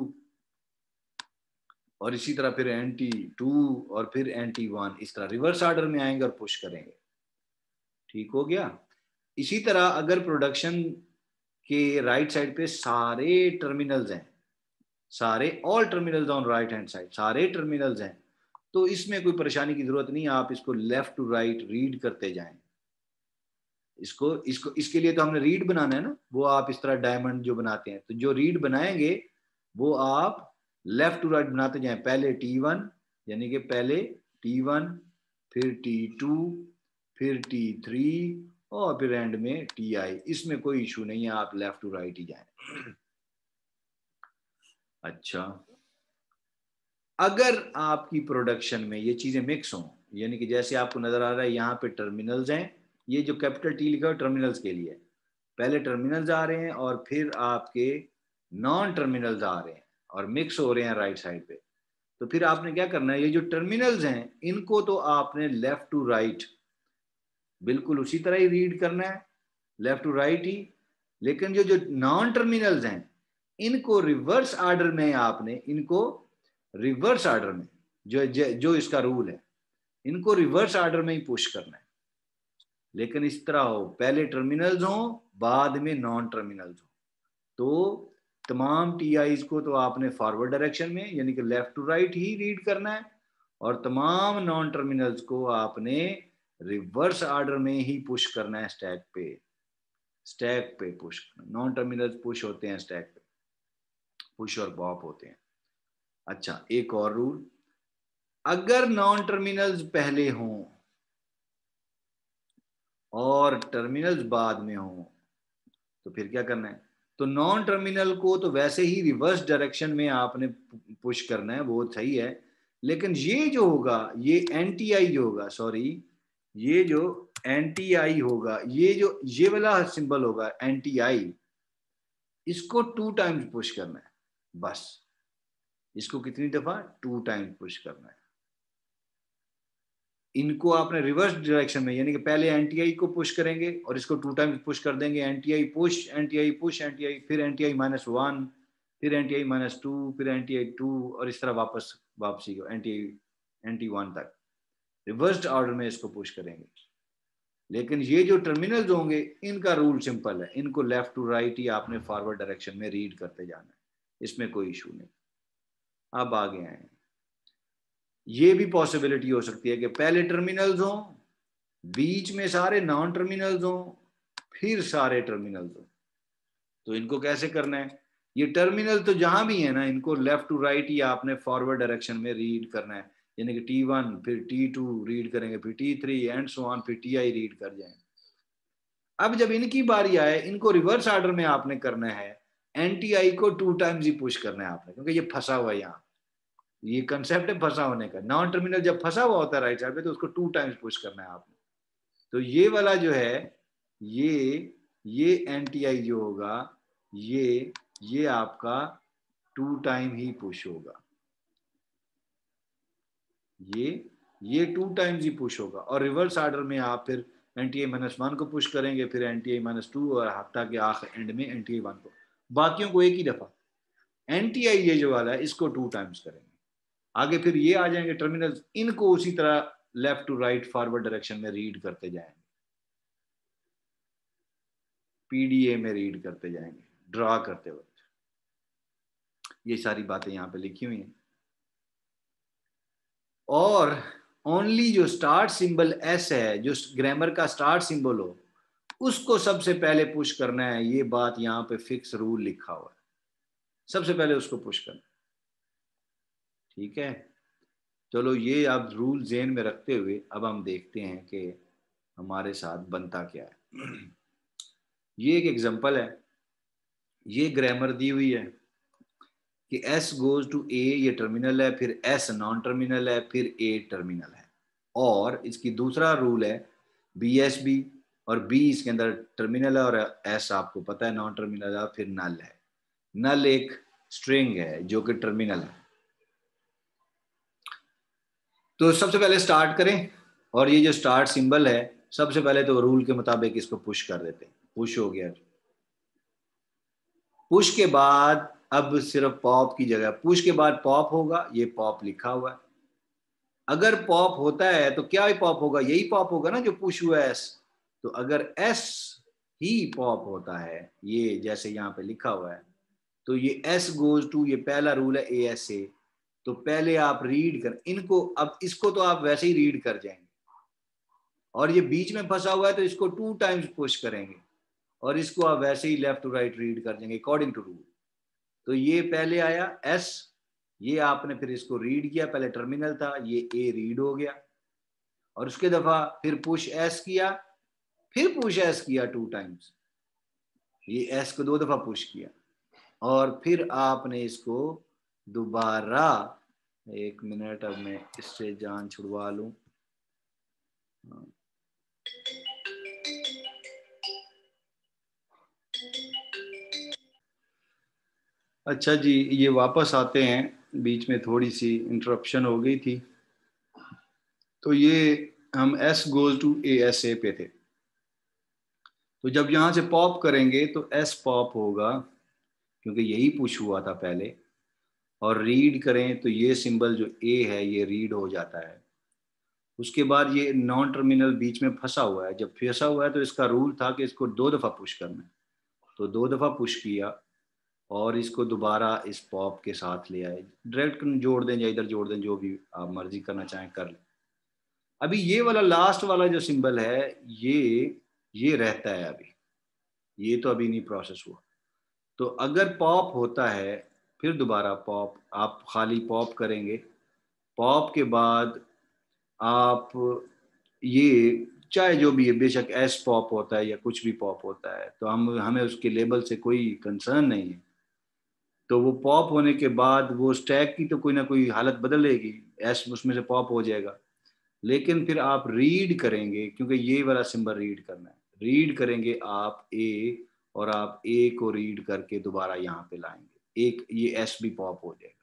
और इसी तरह फिर एंटी टू, और फिर एंटी वन, इस तरह रिवर्स ऑर्डर में आएंगे और पुश करेंगे। ठीक हो गया। इसी तरह अगर प्रोडक्शन के राइट साइड पे सारे टर्मिनल्स हैं, सारे all terminals on right hand side, सारे टर्मिनल्स हैं, तो इसमें कोई परेशानी की जरूरत नहीं, आप इसको लेफ्ट टू राइट रीड करते जाएं। इसको इसको इसके लिए तो हमने रीड बनाना है ना, वो आप इस तरह डायमंड जो बनाते हैं, तो जो रीड बनाएंगे वो आप लेफ्ट टू राइट बनाते जाएं। पहले टी वन यानी कि पहले टी वन, फिर टी टू, फिर टी थ्री और फिर एंड में टी आई। इसमें कोई इशू नहीं है, आप लेफ्ट टू राइट ही जाएं। अच्छा, अगर आपकी प्रोडक्शन में ये चीजें मिक्स हों, यानी कि जैसे आपको नजर आ रहा है यहाँ पे टर्मिनल्स हैं, ये जो कैपिटल टी लिखा है टर्मिनल्स के लिए, पहले टर्मिनल्स आ रहे हैं और फिर आपके नॉन टर्मिनल्स आ रहे हैं और मिक्स हो रहे हैं राइट साइड पे। तो फिर आपने क्या करना है, ये जो टर्मिनल्स हैं इनको तो आपने लेफ्ट टू राइट बिल्कुल उसी तरह ही रीड करना है, लेफ्ट टू राइट ही। लेकिन जो जो नॉन टर्मिनल्स हैं इनको रिवर्स ऑर्डर में आपने इनको रिवर्स ऑर्डर में जो जो इसका रूल है, इनको रिवर्स ऑर्डर में ही पुश करना है। लेकिन इस तरह हो, पहले टर्मिनल्स हो बाद में नॉन टर्मिनल्स हो। तो तमाम टी आईज को तो आपने फॉरवर्ड डायरेक्शन में यानी कि लेफ्ट टू राइट ही रीड करना है और तमाम नॉन टर्मिनल्स को आपने रिवर्स ऑर्डर में ही पुश करना है। स्टैक पे स्टैक पे पुश, नॉन टर्मिनल्स पुश होते हैं स्टैक पे, पुश और पॉप होते हैं। अच्छा, एक और रूल, अगर नॉन टर्मिनल्स पहले हों और टर्मिनल्स बाद में हों तो फिर क्या करना है, तो नॉन टर्मिनल को तो वैसे ही रिवर्स डायरेक्शन में आपने पुश करना है, वो सही है। लेकिन ये जो होगा, ये एंटी आई जो होगा, सॉरी ये जो एंटी आई होगा, ये जो ये वाला सिंबल होगा एंटी आई, इसको टू टाइम्स पुश करना है बस। इसको कितनी दफा, टू टाइम्स पुश करना है। इनको आपने रिवर्स डायरेक्शन में यानी कि पहले एंटी को पुश करेंगे और इसको टू टाइम्स पुश कर देंगे, NT push NT push NT, फिर एंटी माइनस वन, फिर एंटी माइनस टू, फिर एंटी टू और इस तरह वापस वापसी को एंटी एंटी वन तक रिवर्स्ड ऑर्डर में इसको पुश करेंगे। लेकिन ये जो टर्मिनल्स होंगे इनका रूल सिंपल है, इनको लेफ्ट टू राइट ही आपने फॉरवर्ड डायरेक्शन में रीड करते जाना है, इसमें कोई इशू नहीं। अब आगे आए, ये भी पॉसिबिलिटी हो सकती है कि पहले टर्मिनल्स हों, बीच में सारे नॉन टर्मिनल्स हों, फिर सारे टर्मिनल्स हों। तो इनको कैसे करना है, ये टर्मिनल तो जहां भी है ना, इनको लेफ्ट टू राइट ही आपने फॉरवर्ड डायरेक्शन में रीड करना है। यानी कि टी वन फिर टी टू रीड करेंगे, फिर T three and so on, फिर टी आई रीड कर जाएंगे। अब जब इनकी बारी आए, इनको रिवर्स ऑर्डर में आपने करना है, एंटी आई को टू टाइम्स ही पुश करना है आपने, क्योंकि ये फंसा हुआ है यहाँ, ये कंसेप्ट है फंसा होने का। नॉन टर्मिनल जब फंसा हुआ होता है राइट साइड पे तो उसको टू टाइम्स पुश करना है आपने। तो ये वाला जो है, ये ये एंटी आई जो होगा, ये ये आपका टू टाइम ही पुश होगा, ये ये टू टाइम्स ही पुश होगा। और रिवर्स ऑर्डर में आप फिर एंटी आई माइनस वन को पुश करेंगे, फिर एंटी आई माइनस टू और हफ्ता के आखिर एंड में एंटी आई वन को, बाकियों को एक ही दफा। एंटी आई ये जो वाला है इसको टू टाइम्स करेंगे। आगे फिर ये आ जाएंगे टर्मिनल्स, इनको उसी तरह left to right forward direction में रीड करते जाएंगे, पीडीए में रीड करते जाएंगे ड्रा करते वक्त। ये सारी बातें यहाँ पे लिखी हुई हैं। और ओनली जो स्टार्ट सिंबल एस है, जो ग्रामर का स्टार्ट सिंबल हो, उसको सबसे पहले पुश करना है। ये बात यहाँ पे फिक्स रूल लिखा हुआ है, सबसे पहले उसको पुश करना। ठीक है, चलो ये आप रूल ज़हन में रखते हुए अब हम देखते हैं कि हमारे साथ बनता क्या है। ये एक एग्जांपल है, ये ग्रामर दी हुई है कि S गोज टू A, ये टर्मिनल है, फिर S नॉन टर्मिनल है, फिर A टर्मिनल है। और इसकी दूसरा रूल है बी एस बी, और B इसके अंदर टर्मिनल है और S आपको पता है नॉन टर्मिनल है, फिर नल है। नल एक स्ट्रिंग है जो कि टर्मिनल है। तो सबसे पहले स्टार्ट करें, और ये जो स्टार्ट सिंबल है सबसे पहले तो रूल के मुताबिक इसको पुश कर देते हैं। पुश हो गया, पुश के बाद अब सिर्फ पॉप की जगह, पुश के बाद पॉप होगा, ये पॉप लिखा हुआ है। अगर पॉप होता है तो क्या ही पॉप होगा, यही पॉप होगा ना जो पुश हुआ है एस। तो अगर एस ही पॉप होता है, ये जैसे यहाँ पे लिखा हुआ है, तो ये एस गोज टू, ये पहला रूल है ए एस ए। तो पहले आप रीड कर इनको, अब इसको तो आप वैसे ही रीड कर जाएंगे, और ये बीच में फंसा हुआ है तो इसको टू टाइम्स पुश करेंगे, और इसको आप वैसे ही लेफ्ट टू राइट रीड कर देंगे अकॉर्डिंग टू रूल। तो ये पहले आया एस, ये आपने फिर इसको रीड किया, पहले टर्मिनल था, ये ए रीड हो गया, और उसके दफा फिर पुश एस किया, फिर पुश एस किया टू टाइम्स, ये एस को दो दफा पुश किया, और फिर आपने इसको दोबारा, एक मिनट अब मैं इससे जान छुड़वा लूं, अच्छा जी, ये वापस आते हैं, बीच में थोड़ी सी इंटरप्शन हो गई थी। तो ये हम S goes to A S A पे थे, तो जब यहाँ से पॉप करेंगे तो एस पॉप होगा क्योंकि यही पुश हुआ था पहले, और रीड करें तो ये सिंबल जो ए है ये रीड हो जाता है। उसके बाद ये नॉन टर्मिनल बीच में फंसा हुआ है, जब फंसा हुआ है तो इसका रूल था कि इसको दो दफ़ा पुश करना है, तो दो दफ़ा पुश किया और इसको दोबारा इस पॉप के साथ ले आए, डायरेक्ट जोड़ दें या इधर जोड़ दें, जो भी आप मर्जी करना चाहें कर लें। अभी ये वाला लास्ट वाला जो सिंबल है ये ये रहता है अभी, ये तो अभी नहीं प्रोसेस हुआ। तो अगर पॉप होता है फिर दोबारा पॉप, आप खाली पॉप करेंगे, पॉप के बाद आप ये चाहे जो भी है, बेशक एस पॉप होता है या कुछ भी पॉप होता है, तो हम हमें उसके लेबल से कोई कंसर्न नहीं है। तो वो पॉप होने के बाद वो स्टैक की तो कोई ना कोई हालत बदलेगी, एस उसमें से पॉप हो जाएगा, लेकिन फिर आप रीड करेंगे क्योंकि ये वाला सिंबल रीड करना है, रीड करेंगे आप ए, और आप ए को रीड करके दोबारा यहाँ पे लाएंगे, एक ये एस भी पॉप हो जाएगा।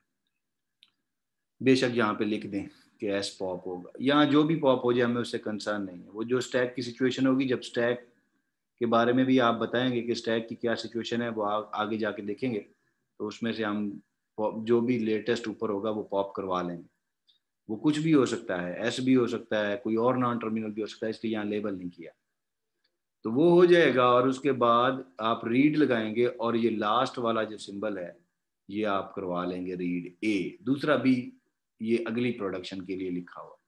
बेशक यहाँ पे लिख दें कि एस पॉप होगा, यहाँ जो भी पॉप हो जाए हमें उससे कंसर्न नहीं है। वो जो स्टैक की सिचुएशन होगी, जब स्टैक के बारे में भी आप बताएंगे कि स्टैक की क्या सिचुएशन है, वो आ, आगे जाके देखेंगे, तो उसमें से हम जो भी लेटेस्ट ऊपर होगा वो पॉप करवा लेंगे। वो कुछ भी हो सकता है, एस भी हो सकता है, कोई और नॉन टर्मिनल भी हो सकता है, इसलिए यहाँ लेबल नहीं किया। तो वो हो जाएगा, और उसके बाद आप रीड लगाएंगे और ये लास्ट वाला जो सिंबल है ये आप करवा लेंगे रीड ए, दूसरा भी ये अगली प्रोडक्शन के लिए लिखा हुआ।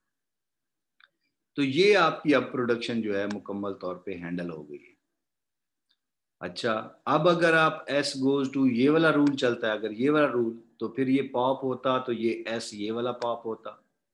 तो ये आपकी अब प्रोडक्शन जो है मुकम्मल तौर पे हैंडल हो गई है। अच्छा, अब अगर आप एस गोज टू, ये वाला रूल चलता है, अगर ये वाला रूल, तो फिर ये पॉप होता तो ये एस ये वाला पॉप होता,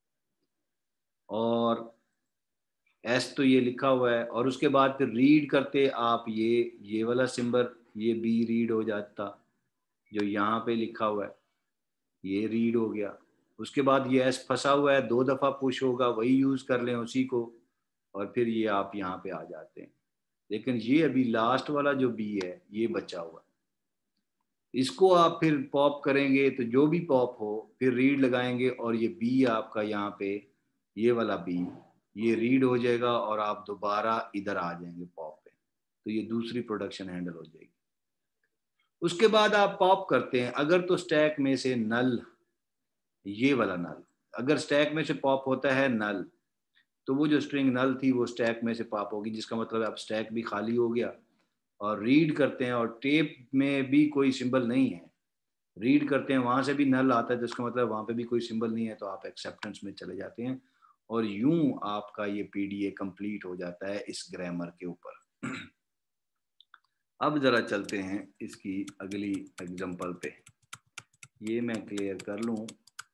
और एस तो ये लिखा हुआ है, और उसके बाद फिर रीड करते आप ये ये वाला सिंबल, ये बी रीड हो जाता जो यहाँ पे लिखा हुआ है, ये रीड हो गया। उसके बाद ये एस फंसा हुआ है, दो दफ़ा पुश होगा, वही यूज़ कर लें उसी को, और फिर ये आप यहाँ पे आ जाते हैं। लेकिन ये अभी लास्ट वाला जो बी है ये बचा हुआ है, इसको आप फिर पॉप करेंगे तो जो भी पॉप हो फिर रीड लगाएंगे, और ये बी आपका यहाँ पे, ये वाला बी ये रीड हो जाएगा, और आप दोबारा इधर आ जाएंगे पॉप पे, तो ये दूसरी प्रोडक्शन हैंडल हो जाएगी। उसके बाद आप पॉप करते हैं, अगर तो स्टैक में से नल, ये वाला नल, अगर स्टैक में से पॉप होता है नल, तो वो जो स्ट्रिंग नल थी वो स्टैक में से पॉप होगी, जिसका मतलब अब स्टैक भी खाली हो गया। और रीड करते हैं और टेप में भी कोई सिंबल नहीं है, रीड करते हैं वहां से भी नल आता है, तो इसका मतलब वहां पे भी कोई सिंबल नहीं है, तो आप एक्सेप्टेंस में चले जाते हैं, और यूं आपका ये पीडीए कंप्लीट हो जाता है इस ग्रामर के ऊपर। अब जरा चलते हैं इसकी अगली एग्जांपल पे, ये मैं क्लियर कर लूं।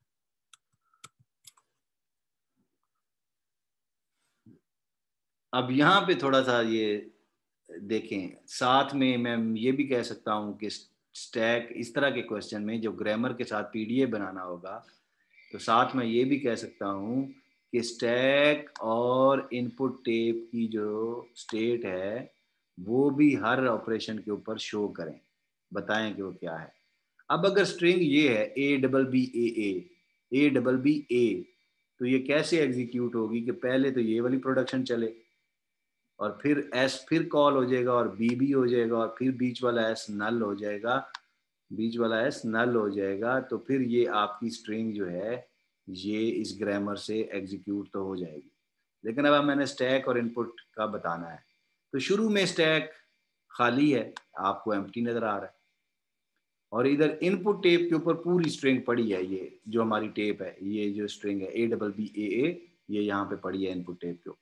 अब यहाँ पे थोड़ा सा ये देखें, साथ में मैं ये भी कह सकता हूँ कि स्टैक इस तरह के क्वेश्चन में जो ग्रामर के साथ पीडीए बनाना होगा, तो साथ में ये भी कह सकता हूँ कि स्टैक और इनपुट टेप की जो स्टेट है वो भी हर ऑपरेशन के ऊपर शो करें, बताएं कि वो क्या है। अब अगर स्ट्रिंग ये है A double B A A A double B A, तो ये कैसे एग्जीक्यूट होगी कि पहले तो ये वाली प्रोडक्शन चले, और फिर एस फिर कॉल हो जाएगा, और बी भी हो जाएगा, और फिर बीच वाला एस नल हो जाएगा, बीच वाला एस नल हो जाएगा, तो फिर ये आपकी स्ट्रिंग जो है ये इस ग्रामर से एग्जीक्यूट तो हो जाएगी। लेकिन अब मैंने स्टैक और इनपुट का बताना है, तो शुरू में स्टैक खाली है, आपको एम्प्टी नजर आ रहा है, और इधर इनपुट टेप के ऊपर पूरी स्ट्रिंग पड़ी है, ये जो हमारी टेप है, ये जो स्ट्रिंग है ए डबल बी ए ए, ये यहाँ पे पड़ी है इनपुट टेप के ऊपर।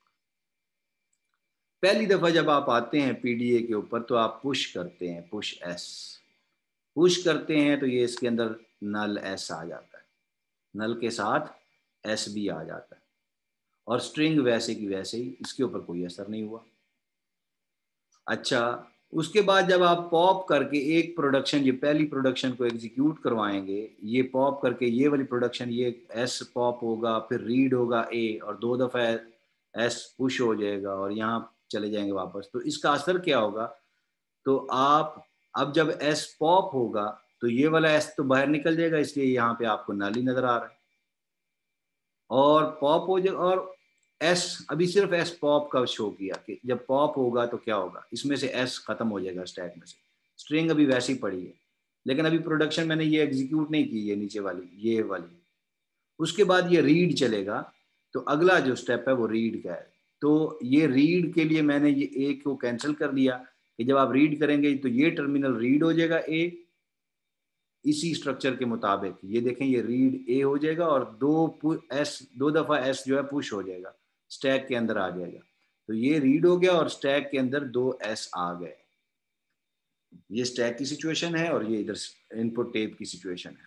पहली दफा जब आप आते हैं पीडीए के ऊपर तो आप पुश करते हैं, पुश एस, पुश करते हैं तो ये इसके अंदर नल एस आ जाता है, नल के साथ एस भी आ जाता है, और स्ट्रिंग वैसे की वैसे ही, इसके ऊपर कोई असर नहीं हुआ। अच्छा, उसके बाद जब आप पॉप करके एक प्रोडक्शन, ये पहली प्रोडक्शन को एग्जीक्यूट करवाएंगे, ये पॉप करके ये वाली प्रोडक्शन, ये एस पॉप होगा, फिर रीड होगा ए, और दो दफ़ा एस पुश हो जाएगा और यहाँ चले जाएंगे वापस। तो इसका असर क्या होगा, तो आप अब जब एस पॉप होगा तो ये वाला एस तो बाहर निकल जाएगा, इसलिए यहाँ पे आपको नल ही नजर आ रहा है, और पॉप हो जाएगा, और एस अभी सिर्फ एस पॉप का शो किया कि जब पॉप होगा तो क्या होगा, इसमें से एस खत्म हो जाएगा स्टैक में से, स्ट्रिंग अभी वैसी पड़ी है, लेकिन अभी प्रोडक्शन मैंने ये एग्जीक्यूट नहीं की, ये नीचे वाली, ये वाली। उसके बाद ये रीड चलेगा, तो अगला जो स्टेप है वो रीड का है। तो ये रीड के लिए मैंने ये ए को कैंसिल कर दिया कि जब आप रीड करेंगे तो ये टर्मिनल रीड हो जाएगा ए, इसी स्ट्रक्चर के मुताबिक ये देखें, ये रीड ए हो जाएगा और दो एस, दो दफा एस जो है पुश हो जाएगा, स्टैक के अंदर आ जाएगा। तो ये रीड हो गया और स्टैक के अंदर दो एस आ गए। ये स्टैक की सिचुएशन है और ये इधर इनपुट टेप की सिचुएशन है।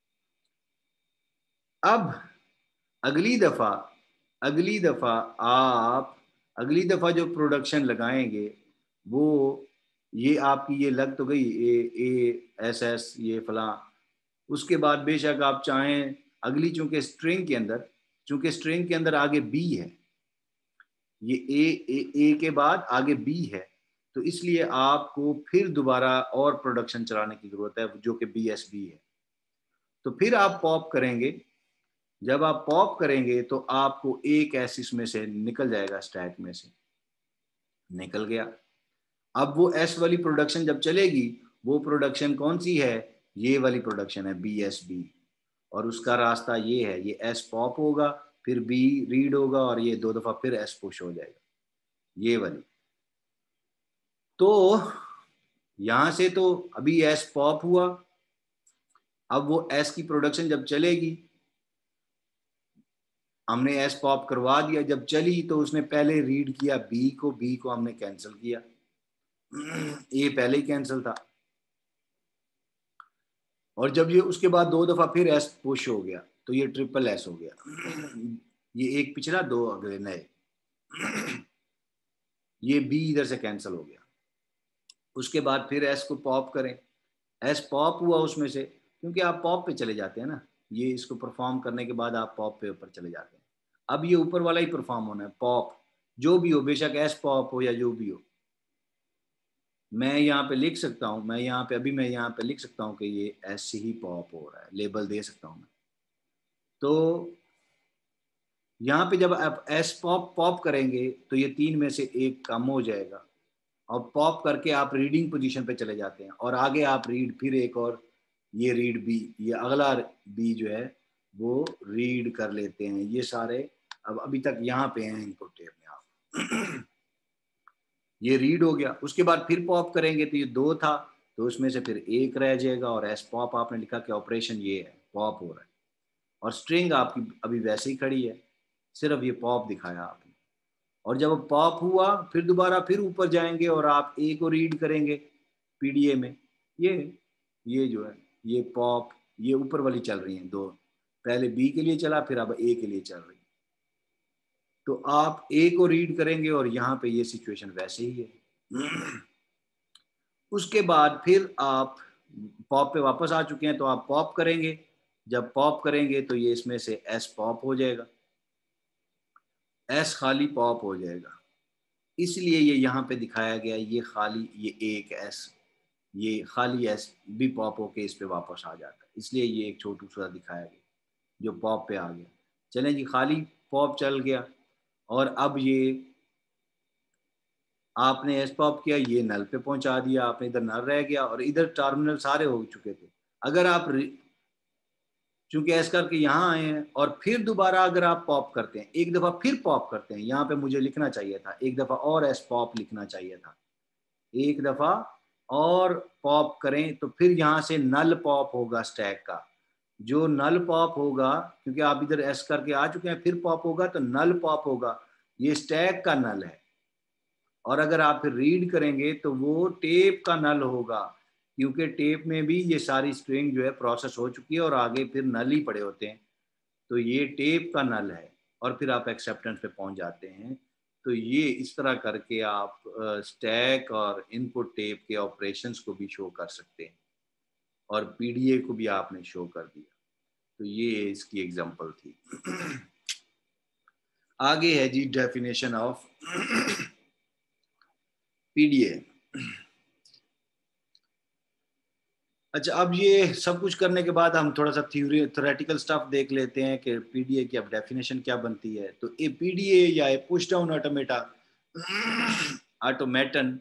अब अगली दफा अगली दफा आप अगली दफा जो प्रोडक्शन लगाएंगे वो, ये आपकी ये लग तो गई ए ए एस एस ये फला। उसके बाद बेशक आप चाहें अगली, चूंकि स्ट्रिंग के अंदर चूंकि स्ट्रिंग के अंदर आगे बी है, ये ए ए, ए के बाद आगे बी है, तो इसलिए आपको फिर दोबारा और प्रोडक्शन चलाने की जरूरत है जो कि बी एस बी है। तो फिर आप पॉप करेंगे, जब आप पॉप करेंगे तो आपको एक एस इसमें से निकल जाएगा, स्टैक में से निकल गया। अब वो एस वाली प्रोडक्शन जब चलेगी, वो प्रोडक्शन कौन सी है, ये वाली प्रोडक्शन है बी एस बी, और उसका रास्ता ये है, ये एस पॉप होगा, फिर बी रीड होगा, और ये दो दफा फिर एस पुश हो जाएगा, ये वाली। तो यहां से तो अभी एस पॉप हुआ, अब वो एस की प्रोडक्शन जब चलेगी, हमने एस पॉप करवा दिया, जब चली तो उसने पहले रीड किया बी को, बी को हमने कैंसिल किया, ये पहले ही कैंसिल था, और जब ये उसके बाद दो दफा फिर एस पुश हो गया तो ये ट्रिपल एस हो गया, ये एक पिछला दो अगले नए, ये बी इधर से कैंसिल हो गया। उसके बाद फिर एस को पॉप करें, एस पॉप हुआ उसमें से, क्योंकि आप पॉप पे चले जाते हैं ना, ये इसको परफॉर्म करने के बाद आप पॉप पे ऊपर चले जाते हैं। अब ये ऊपर वाला ही परफॉर्म होना है, पॉप जो भी हो, बेशक एस पॉप हो या जो भी हो। मैं यहाँ पे लिख सकता हूँ, मैं यहाँ पे अभी मैं यहाँ पे लिख सकता हूँ कि ये एस ही पॉप हो रहा है, लेबल दे सकता हूँ मैं। तो यहाँ पे जब आप एस पॉप पॉप करेंगे तो ये तीन में से एक कम हो जाएगा, और पॉप करके आप रीडिंग पोजीशन पे चले जाते हैं, और आगे आप रीड फिर एक और ये रीड बी, ये अगला बी जो है वो रीड कर लेते हैं, ये सारे अब अभी तक यहाँ पे हैं इनपुट टेप में आप ये रीड हो गया। उसके बाद फिर पॉप करेंगे तो ये दो था, तो उसमें से फिर एक रह जाएगा, और एस पॉप आपने लिखा कि ऑपरेशन ये है, पॉप हो रहा है, और स्ट्रिंग आपकी अभी वैसे ही खड़ी है, सिर्फ ये पॉप दिखाया आपने। और जब पॉप हुआ फिर दोबारा फिर ऊपर जाएंगे और आप ए को रीड करेंगे पीडीए में, ये ये जो है ये पॉप, ये ऊपर वाली चल रही हैं दो, पहले बी के लिए चला फिर अब ए के लिए चल रही, तो आप ए को रीड करेंगे और यहाँ पे ये सिचुएशन वैसे ही है। उसके बाद फिर आप पॉप पे वापस आ चुके हैं, तो आप पॉप करेंगे, जब पॉप करेंगे तो ये इसमें से एस पॉप हो जाएगा, एस खाली पॉप हो जाएगा, इसलिए ये यहाँ पे दिखाया गया, ये खाली, ये एक एस, ये खाली एस भी पॉप होके इस पे वापस आ जाता है, इसलिए ये एक छोटू सा दिखाया गया जो पॉप पे आ गया। चलें जी, खाली पॉप चल गया, और अब ये आपने एस पॉप किया, ये नल पे पहुंचा दिया आपने, इधर नल रह गया और इधर टर्मिनल सारे हो चुके थे। अगर आप चूंकि एस करके यहाँ आए हैं और फिर दोबारा अगर आप पॉप करते हैं, एक दफा फिर पॉप करते हैं, यहाँ पे मुझे लिखना चाहिए था एक दफा और एस पॉप लिखना चाहिए था, एक दफा और पॉप करें तो फिर यहाँ से नल पॉप होगा स्टैक का, जो नल पॉप होगा, क्योंकि आप इधर एस करके आ चुके हैं, फिर पॉप होगा तो नल पॉप होगा, ये स्टैक का नल है। और अगर आप फिर रीड करेंगे तो वो टेप का नल होगा, क्योंकि टेप में भी ये सारी स्ट्रिंग जो है प्रोसेस हो चुकी है और आगे फिर नल ही पड़े होते हैं, तो ये टेप का नल है और फिर आप एक्सेप्टेंस पे पहुंच जाते हैं। तो ये इस तरह करके आप स्टैक और इनपुट टेप के ऑपरेशंस को भी शो कर सकते हैं और पीडीए को भी आपने शो कर दिया। तो ये इसकी एग्जांपल थी। आगे है जी डेफिनेशन ऑफ पीडीए। अच्छा, अब ये सब कुछ करने के बाद हम थोड़ा सा थ्योरी थ्योरेटिकल स्टफ देख लेते हैं कि पीडीए की अब डेफिनेशन क्या बनती है। तो ए पीडीए या a push down automata automaton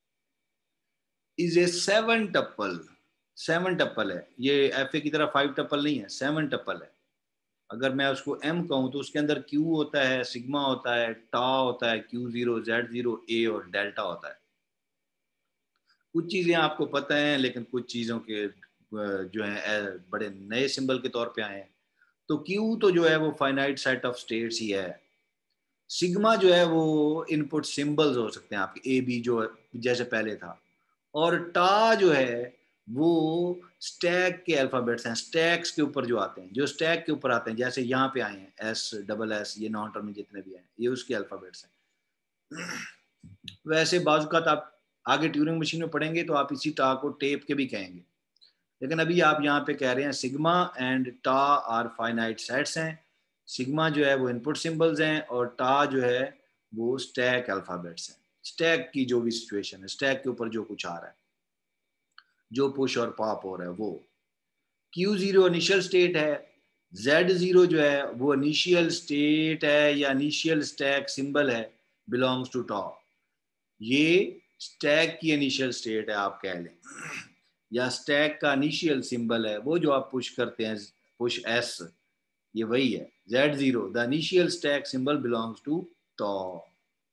is a seven tuple. Seven tuple है ये, एफ ए की तरह फाइव टपल नहीं है, सेवन टपल है। अगर मैं उसको एम कहूँ तो उसके अंदर क्यू होता है, सिग्मा होता है, टा होता है, Q zero, Z zero, A और डेल्टा होता है। कुछ चीज़ें आपको पता है लेकिन कुछ चीज़ों के जो है बड़े नए सिंबल के तौर पे आए हैं। तो क्यू तो जो है वो फाइनाइट सेट ऑफ स्टेट्स ही है। सिग्मा जो है वो इनपुट सिंबल्स हो सकते हैं आपके, ए बी जो जैसे पहले था। और टा जो है वो स्टैक के अल्फाबेट्स हैं, स्टैक्स के ऊपर जो आते हैं, जो स्टैक के ऊपर आते हैं, जैसे यहाँ पे आए हैं एस डबल एस, ये नॉन टर्म जितने भी हैं ये उसके अल्फाबेट्स हैं। वैसे बाजुकात आप आगे ट्यूरिंग मशीन में पढ़ेंगे तो आप इसी टा को टेप के भी कहेंगे, लेकिन अभी आप यहाँ पे कह रहे हैं सिग्मा एंड टा आर फाइनाइट सेट्स हैं। सिग्मा जो है वो इनपुट सिंबल्स हैं और टा जो है वो स्टैक अल्फाबेट्स हैं। स्टैक की जो भी सिचुएशन है, स्टैक के ऊपर जो कुछ आ रहा है, जो पुश और पॉप हो रहा है वो। क्यू जीरो इनिशियल स्टेट है, जेड जीरो जो है वो इनिशियल स्टेट है या इनिशियल स्टैक सिंबल है, बिलोंग्स टू टॉप। ये स्टैक की इनिशियल स्टेट है आप कह लें, या स्टैक का इनिशियल सिंबल है, वो जो आप पुश करते हैं, पुश एस, ये वही है Z zero, the initial stack symbol belongs to top.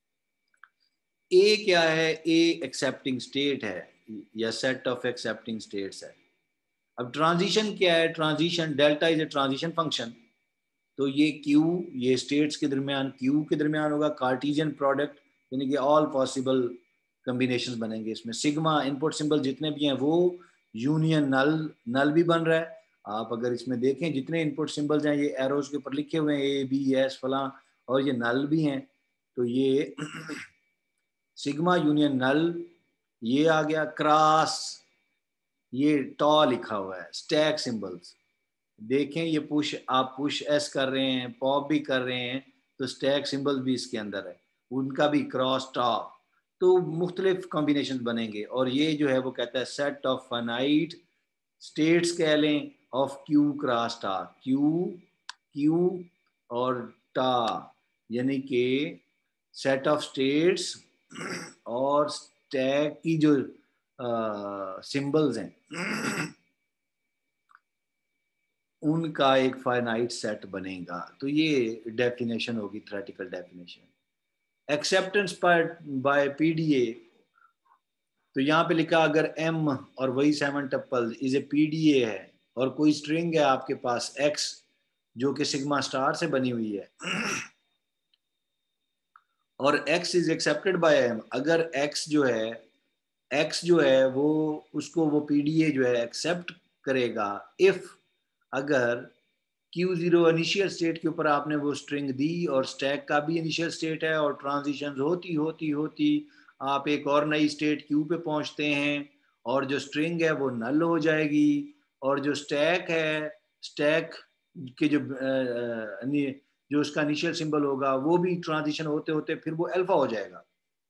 A क्या है? ए एक्सेप्टिंग स्टेट है या सेट ऑफ एक्सेप्टिंग स्टेट्स है। अब ट्रांजिशन क्या है? Transition delta is a transition function. तो ये क्यू, ये स्टेट्स के दरमियान, क्यू के दरमियान होगा कार्टेशियन प्रोडक्ट, यानी कि ऑल पॉसिबल कम्बिनेशंस बनेंगे इसमें। सिग्मा इनपुट सिंबल जितने भी हैं वो यूनियन नल, नल भी बन रहा है। आप अगर इसमें देखें जितने इनपुट सिंबल्स हैं ये एरोज के ऊपर लिखे हुए हैं, ए बी एस फला, और ये नल भी हैं। तो ये सिग्मा यूनियन नल, ये आ गया क्रॉस, ये टॉ लिखा हुआ है, स्टैक सिंबल्स। देखें ये पुश, आप पुश एस कर रहे हैं, पॉप भी कर रहे हैं, तो स्टैक सिंबल भी इसके अंदर है, उनका भी क्रॉस टॉप। तो मुख्तलिफ कॉम्बिनेशन बनेंगे और ये जो है वो कहता है सेट ऑफ फाइनाइट स्टेट्स कह लें ऑफ क्यू क्रॉस टा, क्यू क्यू और टा, यानी कि सेट ऑफ स्टेट्स और स्टैक की जो सिंबल्स uh, हैं उनका एक फाइनाइट सेट बनेगा। तो ये डेफिनेशन होगी, theoretical definition. Acceptance by PDA, तो यहाँ पे लिखा अगर एम और वही seven tuple is a PDA है और कोई स्ट्रिंग है आपके पास एक्स जो कि सिग्मा स्टार से बनी हुई है और x is accepted by M, अगर x जो है x जो है वो उसको वो पीडीए जो है एक्सेप्ट करेगा इफ, अगर क्यू जीरो इनिशियल स्टेट के ऊपर आपने वो स्ट्रिंग दी और स्टैक का भी इनिशियल स्टेट है और ट्रांजिशन होती होती होती आप एक और नई स्टेट क्यू पे पहुंचते हैं और जो स्ट्रिंग है वो नल हो जाएगी और जो स्टैक है, स्टैक के जो जो उसका इनिशियल सिंबल होगा वो भी ट्रांजिशन होते होते फिर वो अल्फा हो जाएगा।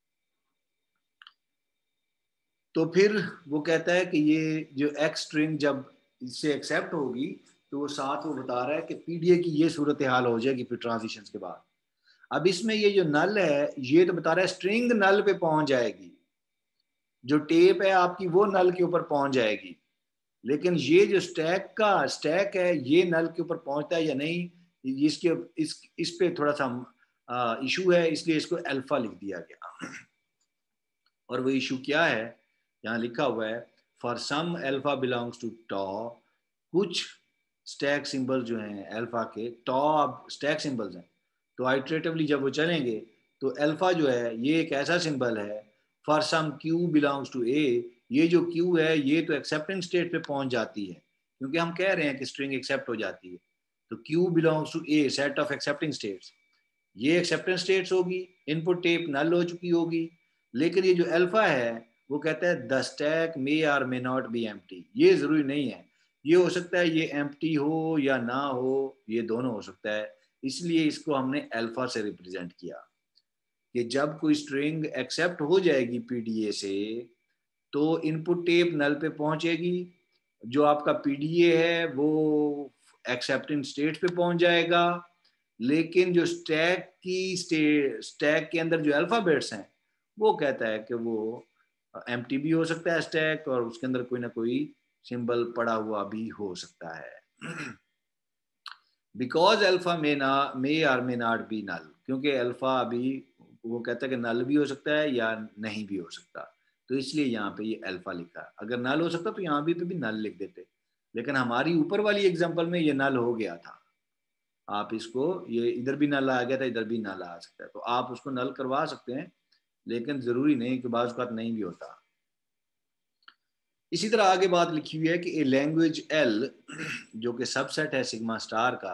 तो फिर वो कहता है कि ये जो एक्स स्ट्रिंग जब इससे एक्सेप्ट होगी तो वो साथ वो बता रहा है कि पीडीए की ये सूरत हाल हो जाएगी फिर ट्रांजिशन के बाद। अब इसमें ये जो नल है ये तो बता रहा है स्ट्रिंग नल पे पहुंच जाएगी, जो टेप है आपकी वो नल के ऊपर पहुंच जाएगी, लेकिन ये जो स्टैक का स्टैक है ये नल के ऊपर पहुंचता है या नहीं, इसके इस इस पे थोड़ा सा इशू है, इसलिए इसको अल्फा लिख दिया गया। और वो इशू क्या है? यहाँ लिखा हुआ है for some alpha belongs to tau, कुछ स्टैक सिंबल जो हैं अल्फा के, टॉ अब स्टैक सिंबल्स हैं, तो आइट्रेटिवली जब वो चलेंगे तो अल्फा जो है ये एक ऐसा सिंबल है for some q belongs to a ये जो क्यू है ये तो एक्सेप्टिंग स्टेट पे पहुंच जाती है, क्योंकि हम कह रहे हैं कि स्ट्रिंग एक्सेप्ट हो जाती है। तो q belongs to a set of accepting states, ये एक्सेप्टेंस स्टेट्स होगी, इनपुट टेप नल हो चुकी होगी। लेकिन ये जो अल्फा है वो कहता है the stack may or may not be empty. ये जरूरी नहीं है, ये हो सकता है ये एम्प्टी हो या ना हो, ये दोनों हो सकता है। इसलिए इसको हमने अल्फा से रिप्रेजेंट किया कि जब कोई स्ट्रिंग एक्सेप्ट हो जाएगी पीडीए से तो इनपुट टेप नल पे पहुंचेगी, जो आपका पीडीए है वो एक्सेप्टिंग स्टेट पे पहुंच जाएगा। लेकिन जो स्टैक की स्टेट स्टैक के अंदर जो अल्फाबेट्स हैं वो कहता है कि वो एम्प्टी भी हो सकता है स्टैक, और उसके अंदर कोई ना कोई सिंबल पड़ा हुआ भी हो सकता है। बिकॉज अल्फा मे ना may or may not be null, क्योंकि अल्फा अभी वो कहता है कि नल भी हो सकता है या नहीं भी हो सकता, तो इसलिए यहाँ पे ये अल्फा लिखा है। अगर नल हो सकता तो यहाँ भी पे भी नल लिख देते, लेकिन हमारी ऊपर वाली एग्जांपल में ये नल हो गया था। आप इसको, ये इधर भी नल आ गया था, इधर भी नल आ सकता है, तो आप उसको नल करवा सकते हैं, लेकिन जरूरी नहीं कि बाज़ औक़ात नहीं भी होता। इसी तरह आगे बात लिखी हुई है कि ए लैंग्वेज एल जो कि सबसेट है सिग्मा स्टार का,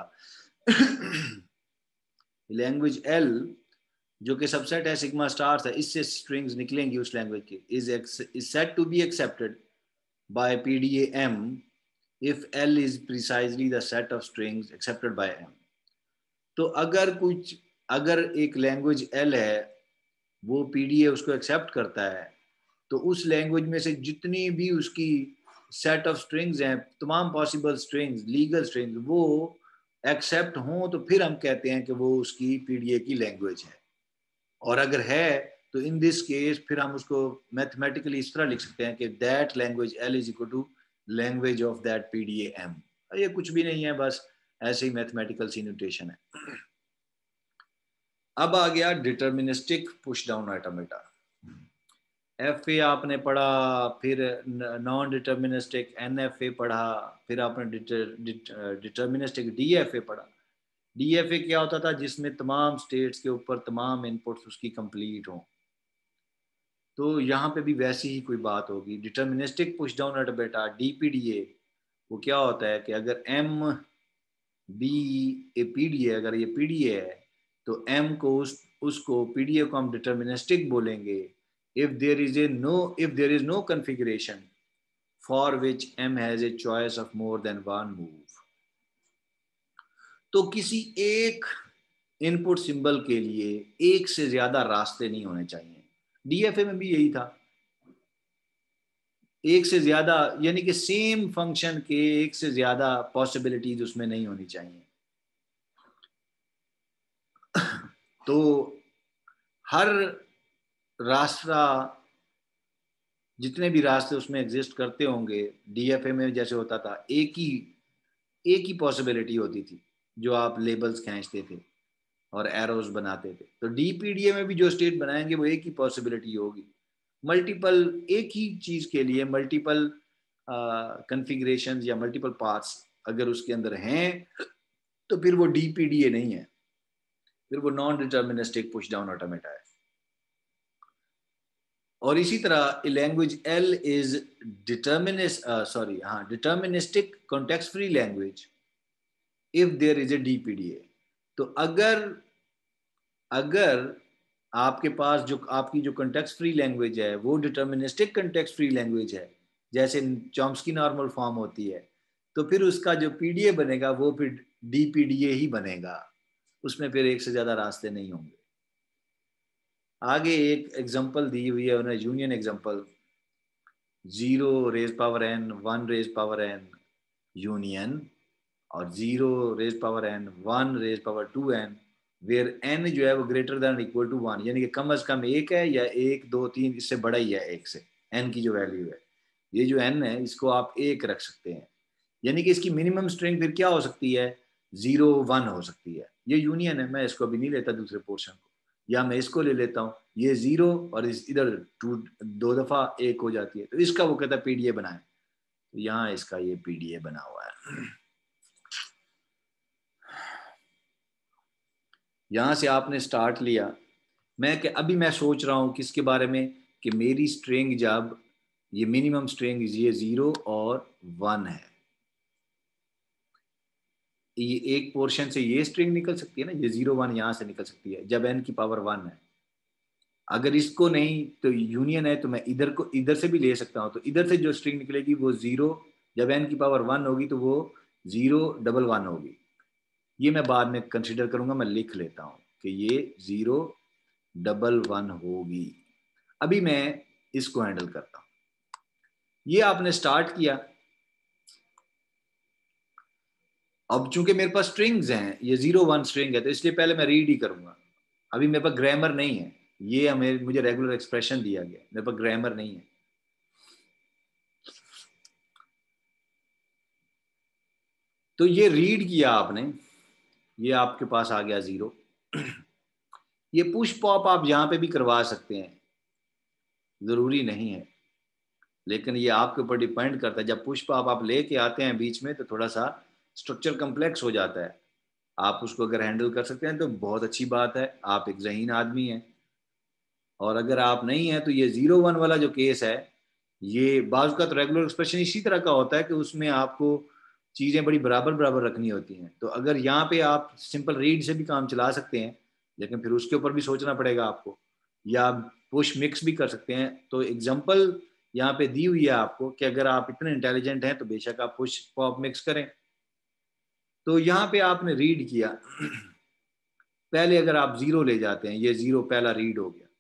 लैंग्वेज एल जो कि सबसेट है सिग्मा स्टार है, इससे स्ट्रिंग्स निकलेंगी उस लैंग्वेज की, is is set to be accepted by PDM if L is precisely the set of strings accepted by M. तो अगर कुछ अगर एक लैंग्वेज एल है वो पीडीए उसको एक्सेप्ट करता है, तो उस लैंग्वेज में से जितनी भी उसकी सेट ऑफ स्ट्रिंग्स हैं, तमाम पॉसिबल स्ट्रिंग्स, लीगल स्ट्रिंग्स, वो एक्सेप्ट हों तो फिर हम कहते हैं कि वो उसकी पीडीए की लैंग्वेज है। और अगर है तो इन दिस केस फिर हम उसको मैथमेटिकली इस तरह लिख सकते हैं कि that language L is equal to language of that PDA M. ये कुछ भी नहीं है, बस ऐसे ही मैथमेटिकल सी नोटेशन है। अब आ गया deterministic push down automata. F A आपने पढ़ा, फिर non deterministic N F A पढ़ा, फिर आपने डिटर्मिनिस्टिक डी एफ ए पढ़ा। डी एफ ए क्या होता था? जिसमें तमाम स्टेट्स के ऊपर तमाम इनपुट्स उसकी कंप्लीट हों। तो यहाँ पे भी वैसी ही कोई बात होगी। Deterministic push down automata D P D A, वो क्या होता है कि अगर M be a P D A, अगर ये पी डी ए है तो एम को उस उसको पी डी ए को हम डिटर्मिनिस्टिक बोलेंगे if there is a no if there is no configuration for which m has a choice of more than one move। तो किसी एक इनपुट सिंबल के लिए एक से ज्यादा रास्ते नहीं होने चाहिए। डीएफए में भी यही था, एक से ज्यादा, यानी कि सेम फंक्शन के एक से ज्यादा पॉसिबिलिटीज उसमें नहीं होनी चाहिए। तो हर रास्ता, जितने भी रास्ते उसमें एग्जिस्ट करते होंगे, डीएफए में जैसे होता था एक ही एक ही पॉसिबिलिटी होती थी जो आप लेबल्स खींचते थे और एरोज बनाते थे। तो डीपीडीए में भी जो स्टेट बनाएंगे वो एक ही पॉसिबिलिटी होगी। मल्टीपल, एक ही चीज के लिए मल्टीपल कॉन्फ़िगरेशन या मल्टीपल पाथ्स अगर उसके अंदर हैं तो फिर वो डीपीडीए नहीं है, फिर वो non deterministic push down automata है। और इसी तरह language L is determinist sorry हाँ deterministic context free language if there is a DPDA. तो अगर अगर आपके पास जो आपकी जो कॉन्टेक्स्ट फ्री लैंग्वेज है वो डिटर्मिनिस्टिक कॉन्टेक्स्ट फ्री लैंग्वेज है, जैसे चॉम्स्की नॉर्मल फॉर्म होती है, तो फिर उसका जो पीडीए बनेगा वो फिर डीपीडीए ही बनेगा, उसमें फिर एक से ज्यादा रास्ते नहीं होंगे। आगे एक एग्जांपल दी हुई है उन्हें, union example, zero raise power n, one raise power n union, और zero raise power n, one raise power two n, where n जो है वो greater than equal to one, यानी कि कम अज कम एक है या एक दो तीन इससे बड़ा ही है एक से, एन की जो वैल्यू है। ये जो एन है इसको आप एक रख सकते हैं, यानी कि इसकी मिनिमम स्ट्रिंग फिर क्या हो सकती है? जीरो वन हो सकती है। ये यूनियन है, मैं इसको अभी नहीं लेता दूसरे पोर्शन को, या मैं इसको ले लेता हूँ, ये जीरो और इस इधर टू दो दफा एक हो जाती है, तो इसका वो कहता है पीडीए बनाए। तो यहाँ इसका ये पीडीए बना हुआ है। यहाँ से आपने स्टार्ट लिया। मैं कि अभी मैं सोच रहा हूँ किसके बारे में, कि मेरी स्ट्रिंग जब ये मिनिमम स्ट्रिंग ये जीरो और वन है। ये एक पोर्शन से ये स्ट्रिंग निकल सकती है ना, ये जीरो वन यहां से निकल सकती है जब एन की पावर वन है। अगर इसको नहीं तो यूनियन है तो मैं इधर को इधर से भी ले सकता हूं, तो इधर से जो स्ट्रिंग निकलेगी वो जीरो, जब एन की पावर वन होगी तो वो जीरो डबल वन होगी। ये मैं बाद में कंसिडर करूंगा, मैं लिख लेता हूं कि ये जीरो डबल वन होगी। अभी मैं इसको हैंडल करता हूं। ये आपने स्टार्ट किया, अब चूंकि मेरे पास स्ट्रिंग्स हैं, ये जीरो वन स्ट्रिंग है तो इसलिए पहले मैं रीड ही करूंगा। अभी मेरे पास ग्रामर नहीं है, ये हमें मुझे रेगुलर एक्सप्रेशन दिया गया, मेरे पास ग्रामर नहीं है। तो ये रीड किया आपने, ये आपके पास आ गया जीरो। ये पुश पॉप आप यहां पे भी करवा सकते हैं, जरूरी नहीं है, लेकिन ये आपके ऊपर डिपेंड करता है। जब पुश पॉप आप लेके आते हैं बीच में तो थोड़ा सा स्ट्रक्चर कम्प्लेक्स हो जाता है। आप उसको अगर हैंडल कर सकते हैं तो बहुत अच्छी बात है, आप एक ज़हीन आदमी हैं। और अगर आप नहीं हैं तो ये जीरो वन वाला जो केस है, ये बाज़ का तो रेगुलर एक्सप्रेशन इसी तरह का होता है कि उसमें आपको चीज़ें बड़ी बराबर बराबर रखनी होती हैं। तो अगर यहाँ पे आप सिंपल रीड से भी काम चला सकते हैं, लेकिन फिर उसके ऊपर भी सोचना पड़ेगा आपको, या पुश मिक्स भी कर सकते हैं। तो एग्जाम्पल यहाँ पे दी हुई है आपको कि अगर आप इतने इंटेलिजेंट हैं तो बेशक आप पुश पॉप मिक्स करें। तो यहाँ पे आपने रीड किया, पहले अगर आप जीरो ले जाते हैं, ये जीरो पहला रीड हो गया,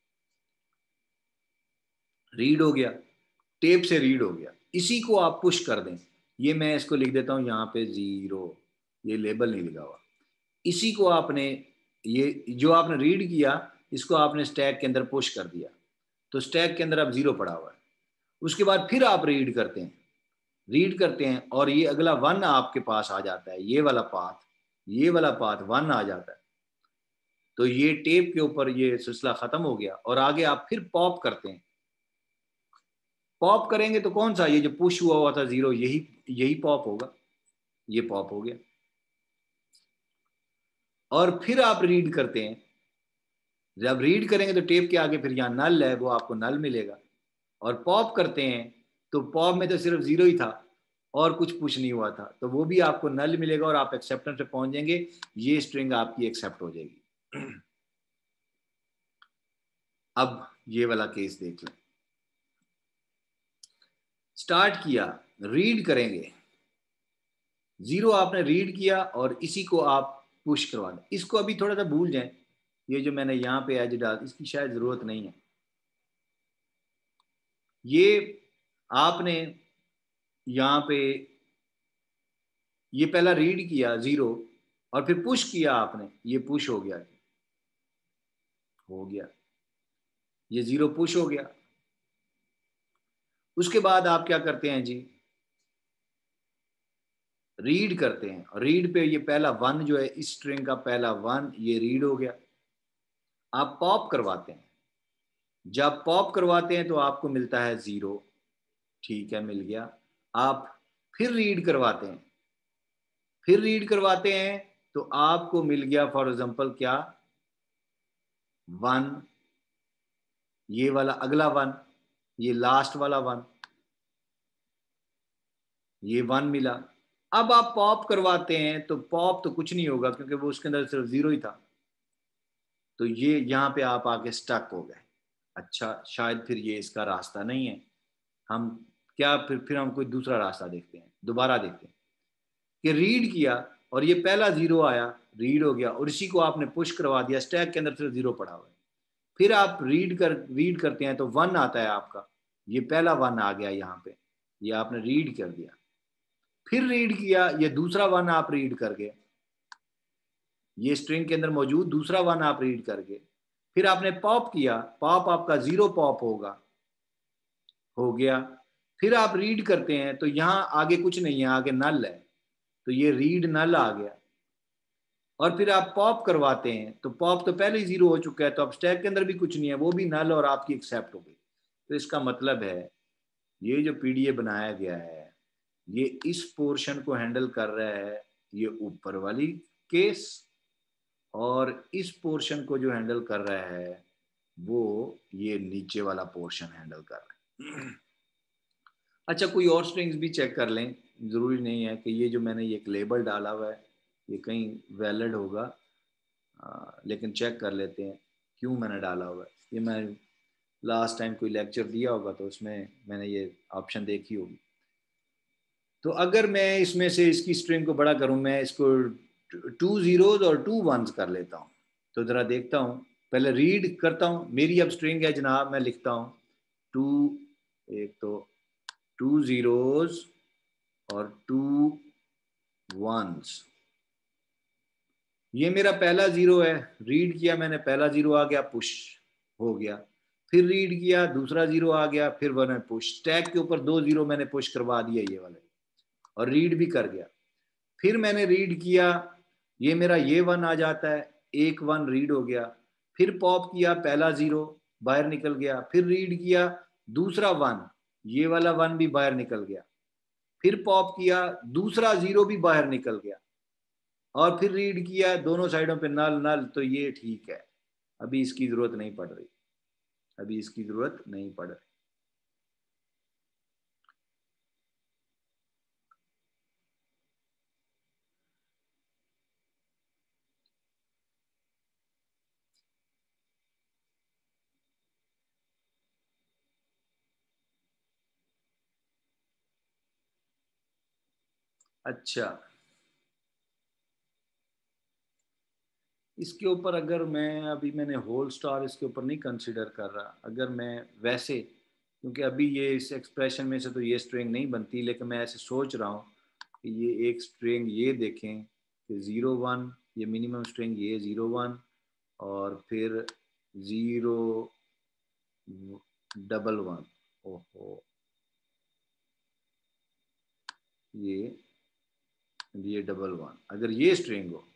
रीड हो गया, टेप से रीड हो गया, इसी को आप पुश कर दें। ये मैं इसको लिख देता हूं यहाँ पे जीरो, ये लेबल नहीं लिखा हुआ। इसी को आपने, ये जो आपने रीड किया इसको आपने स्टैक के अंदर पुश कर दिया, तो स्टैक के अंदर अब जीरो पड़ा हुआ है। उसके बाद फिर आप रीड करते हैं, रीड करते हैं और ये अगला वन आपके पास आ जाता है, ये वाला पाथ, ये वाला पाथ वन आ जाता है। तो ये टेप के ऊपर ये सिलसिला खत्म हो गया और आगे आप फिर पॉप करते हैं। पॉप करेंगे तो कौन सा, ये जो पुश हुआ हुआ था जीरो, यही यही पॉप होगा, ये पॉप हो गया। और फिर आप रीड करते हैं, जब रीड करेंगे तो टेप के आगे फिर यहाँ नल है, वो आपको नल मिलेगा। और पॉप करते हैं तो पॉप में तो सिर्फ जीरो ही था और कुछ पुश नहीं हुआ था, तो वो भी आपको नल मिलेगा और आप एक्सेप्टेंस पे पहुंच जाएंगे, ये स्ट्रिंग आपकी एक्सेप्ट हो जाएगी। अब ये वाला केस देख लें, स्टार्ट किया, रीड करेंगे, जीरो आपने रीड किया और इसी को आप पुश करवा दें। इसको अभी थोड़ा सा भूल जाएं, ये जो मैंने यहाँ पे एज डाल, इसकी शायद जरूरत नहीं है। ये आपने यहाँ पे ये पहला रीड किया जीरो और फिर पुश किया आपने, ये पुश हो गया, हो गया, ये जीरो पुश हो गया। उसके बाद आप क्या करते हैं जी, रीड करते हैं, और रीड पे ये पहला वन जो है इस स्ट्रिंग का पहला वन, ये रीड हो गया। आप पॉप करवाते हैं, जब पॉप करवाते हैं तो आपको मिलता है जीरो, ठीक है मिल गया। आप फिर रीड करवाते हैं, फिर रीड करवाते हैं तो आपको मिल गया फॉर एग्जांपल क्या, वन, ये वाला अगला वन, ये लास्ट वाला वन, ये वन मिला। अब आप पॉप करवाते हैं तो पॉप तो कुछ नहीं होगा क्योंकि वो उसके अंदर सिर्फ जीरो ही था, तो ये यहाँ पे आप आके स्टक हो गए। अच्छा शायद फिर ये इसका रास्ता नहीं है, हम क्या फिर फिर हम कोई दूसरा रास्ता देखते हैं, दोबारा देखते हैं कि रीड किया और ये पहला जीरो आया, रीड हो गया और इसी को आपने पुश करवा दिया, स्टैक के अंदर सिर्फ जीरो पड़ा हुआ है। फिर आप रीड कर रीड करते हैं तो वन आता है आपका, ये पहला वन आ गया यहाँ पे, ये आपने रीड कर दिया। फिर रीड किया, ये दूसरा वन आप रीड कर गए, ये स्ट्रिंग के अंदर मौजूद दूसरा वन आप रीड कर गए। फिर आपने पॉप किया, पॉप आपका जीरो पॉप होगा, हो गया। फिर आप रीड करते हैं तो यहाँ आगे कुछ नहीं है, आगे नल है, तो ये रीड नल आ गया। और फिर आप पॉप करवाते हैं तो पॉप तो पहले ही जीरो हो चुका है, तो अब स्टैक के अंदर भी कुछ नहीं है, वो भी नल और आपकी एक्सेप्ट हो गई। तो इसका मतलब है ये जो पीडीए बनाया गया है ये इस पोर्शन को हैंडल कर रहा है, ये ऊपर वाली केस, और इस पोर्शन को जो हैंडल कर रहा है वो ये नीचे वाला पोर्शन हैंडल कर रहा है। अच्छा, कोई और स्ट्रिंग्स भी चेक कर लें, ज़रूरी नहीं है कि ये जो मैंने ये एक लेबल डाला हुआ है ये कहीं वैलिड होगा, आ, लेकिन चेक कर लेते हैं क्यों मैंने डाला हुआ है। ये मैं लास्ट टाइम कोई लेक्चर दिया होगा तो उसमें मैंने ये ऑप्शन देखी होगी। तो अगर मैं इसमें से इसकी स्ट्रिंग को बड़ा करूं, मैं इसको टू जीरोज और टू वंस कर लेता हूं। तो ज़रा देखता हूं, पहले रीड करता हूं। मेरी अब स्ट्रिंग है जनाब, मैं लिखता हूं टू, एक तो टू जीरोज और टू वंस। ये मेरा पहला जीरो है, रीड किया मैंने, पहला जीरो आ गया, पुश हो गया। फिर रीड किया, दूसरा जीरो आ गया, फिर वन पुश। स्टैक के ऊपर दो जीरो मैंने पुश करवा दिया ये वाले, और रीड भी कर गया। फिर मैंने रीड किया, ये मेरा ये वन आ जाता है, एक वन रीड हो गया। फिर पॉप किया, पहला जीरो बाहर निकल गया। फिर रीड किया, दूसरा वन, ये वाला वन भी बाहर निकल गया। फिर पॉप किया, दूसरा जीरो भी बाहर निकल गया। और फिर रीड किया, दोनों साइडों पे नल नल। तो ये ठीक है, अभी इसकी जरूरत नहीं पड़ रही, अभी इसकी जरूरत नहीं पड़ रही। अच्छा, इसके ऊपर अगर मैं, अभी मैंने होल स्टार इसके ऊपर नहीं कंसिडर कर रहा। अगर मैं वैसे, क्योंकि अभी ये इस एक्सप्रेशन में से तो ये स्ट्रिंग नहीं बनती, लेकिन मैं ऐसे सोच रहा हूँ कि ये एक स्ट्रिंग ये देखें कि ज़ीरो वन, ये मिनिमम स्ट्रिंग ये ज़ीरो वन, और फिर ज़ीरो डबल वन। ओहो, ये ये डबल वन, अगर ये स्ट्रिंग हो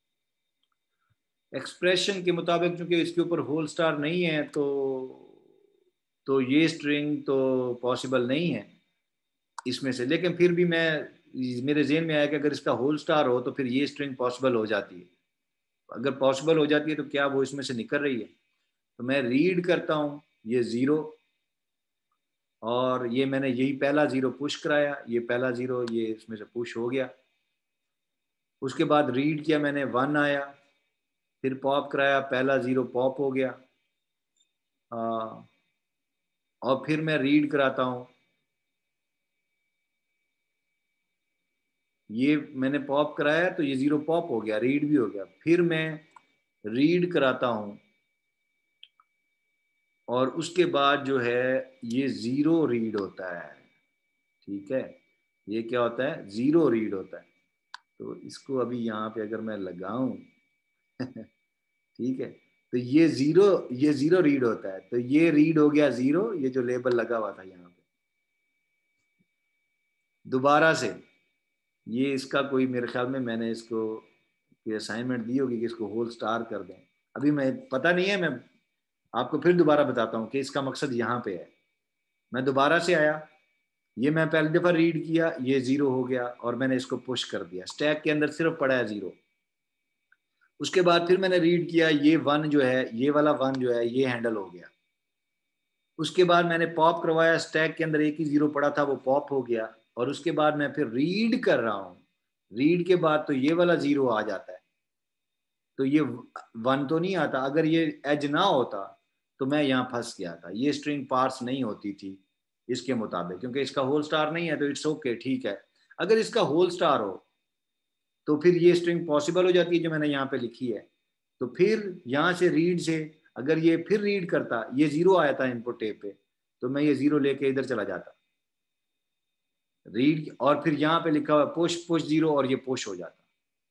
एक्सप्रेशन के मुताबिक, चूंकि इसके ऊपर होल स्टार नहीं है, तो तो ये स्ट्रिंग तो पॉसिबल नहीं है इसमें से। लेकिन फिर भी मैं, मेरे जेहन में आया कि अगर इसका होल स्टार हो तो फिर ये स्ट्रिंग पॉसिबल हो जाती है। अगर पॉसिबल हो जाती है तो क्या वो इसमें से निकल रही है? तो मैं रीड करता हूँ ये ज़ीरो, और ये मैंने यही पहला ज़ीरो पुश कराया, ये पहला ज़ीरो ये इसमें से पुश हो गया। उसके बाद रीड किया मैंने, वन आया, फिर पॉप कराया, पहला ज़ीरो पॉप हो गया। आ, और फिर मैं रीड कराता हूँ, ये मैंने पॉप कराया तो ये ज़ीरो पॉप हो गया, रीड भी हो गया। फिर मैं रीड कराता हूँ, और उसके बाद जो है ये ज़ीरो रीड होता है। ठीक है, ये क्या होता है? ज़ीरो रीड होता है। तो इसको अभी यहाँ पे अगर मैं लगाऊं ठीक है, तो ये ज़ीरो, ये ज़ीरो रीड होता है, तो ये रीड हो गया ज़ीरो, ये जो लेबल लगा हुआ था यहाँ पे। दोबारा से ये इसका कोई, मेरे ख्याल में मैंने इसको कोई असाइनमेंट दी होगी कि इसको होल स्टार कर दें। अभी मैं, पता नहीं है, मैं आपको फिर दोबारा बताता हूँ कि इसका मकसद यहाँ पे है। मैं दोबारा से आया, ये मैं पहली दफ़ा रीड किया, ये ज़ीरो हो गया, और मैंने इसको पुश कर दिया, स्टैक के अंदर सिर्फ पड़ा है ज़ीरो। उसके बाद फिर मैंने रीड किया, ये वन जो है, ये वाला वन जो है ये हैंडल हो गया। उसके बाद मैंने पॉप करवाया, स्टैक के अंदर एक ही ज़ीरो पड़ा था, वो पॉप हो गया। और उसके बाद मैं फिर रीड कर रहा हूँ, रीड के बाद तो ये वाला ज़ीरो आ जाता है, तो ये वन तो नहीं आता। अगर ये एज ना होता तो मैं यहाँ फंस गया था, ये स्ट्रिंग पार्स नहीं होती थी इसके मुताबिक, क्योंकि इसका होल स्टार नहीं है। तो इट्स ओके, ठीक है। अगर इसका होल स्टार हो तो फिर ये स्ट्रिंग पॉसिबल हो जाती है जो मैंने यहाँ पे लिखी है। तो फिर यहाँ से रीड से, अगर ये फिर रीड करता, ये जीरो आया था इनपुट टेप पे, तो मैं ये जीरो लेके इधर चला जाता रीड, और फिर यहाँ पे लिखा हुआ पुश पुश जीरो, और ये पुश हो जाता।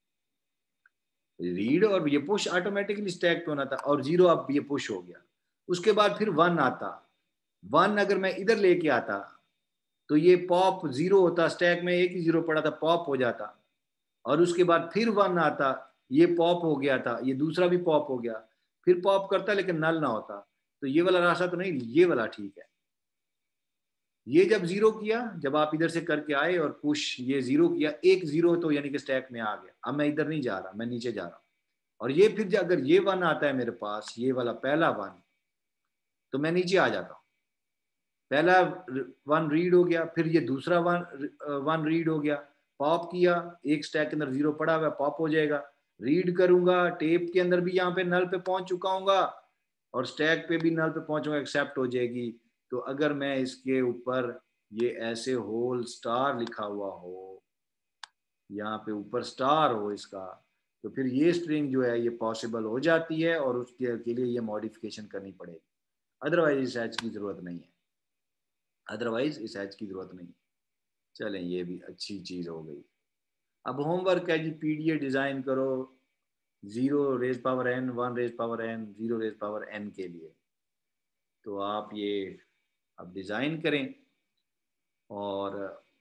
रीड और ये पुश ऑटोमेटिकली स्टैक पे होना था, और जीरो अब ये पुश हो गया। उसके बाद फिर वन आता, वन अगर मैं इधर लेके आता तो ये पॉप जीरो होता, स्टैक में एक ही जीरो पड़ा था, पॉप हो जाता। और उसके बाद फिर वन आता, ये पॉप हो गया था, ये दूसरा भी पॉप हो गया। फिर पॉप करता लेकिन नल ना होता। तो ये वाला रास्ता तो नहीं, ये वाला ठीक है। ये जब जीरो किया, जब आप इधर से करके आए और पुश ये जीरो किया, एक जीरो तो यानी कि स्टैक में आ गया। अब मैं इधर नहीं जा रहा, मैं नीचे जा रहा हूँ। और ये फिर अगर ये वन आता है मेरे पास, ये वाला पहला वन, तो मैं नीचे आ जाता हूँ। पहला वन रीड हो गया, फिर ये दूसरा वन वन रीड हो गया, पॉप किया, एक स्टैक के अंदर जीरो पड़ा हुआ है, पॉप हो जाएगा। रीड करूंगा, टेप के अंदर भी यहाँ पे नल पे पहुंच चुका हूँगा और स्टैक पे भी नल पे पहुंचूंगा, एक्सेप्ट हो जाएगी। तो अगर मैं इसके ऊपर ये ऐसे होल स्टार लिखा हुआ हो, यहाँ पे ऊपर स्टार हो इसका, तो फिर ये स्ट्रिंग जो है ये पॉसिबल हो जाती है और उसके के लिए ये मॉडिफिकेशन करनी पड़ेगी, अदरवाइज इस हैच की जरूरत नहीं है, अदरवाइज इस हैच की जरूरत नहीं। चलें, ये भी अच्छी चीज हो गई। अब होमवर्क है जी, पीडीए डिजाइन करो zero raise power n, one raise power n, zero raise power n के लिए। तो आप ये अब डिजाइन करें और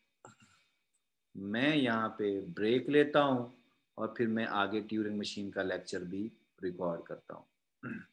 मैं यहाँ पे ब्रेक लेता हूँ और फिर मैं आगे ट्यूरिंग मशीन का लेक्चर भी रिकॉर्ड करता हूँ।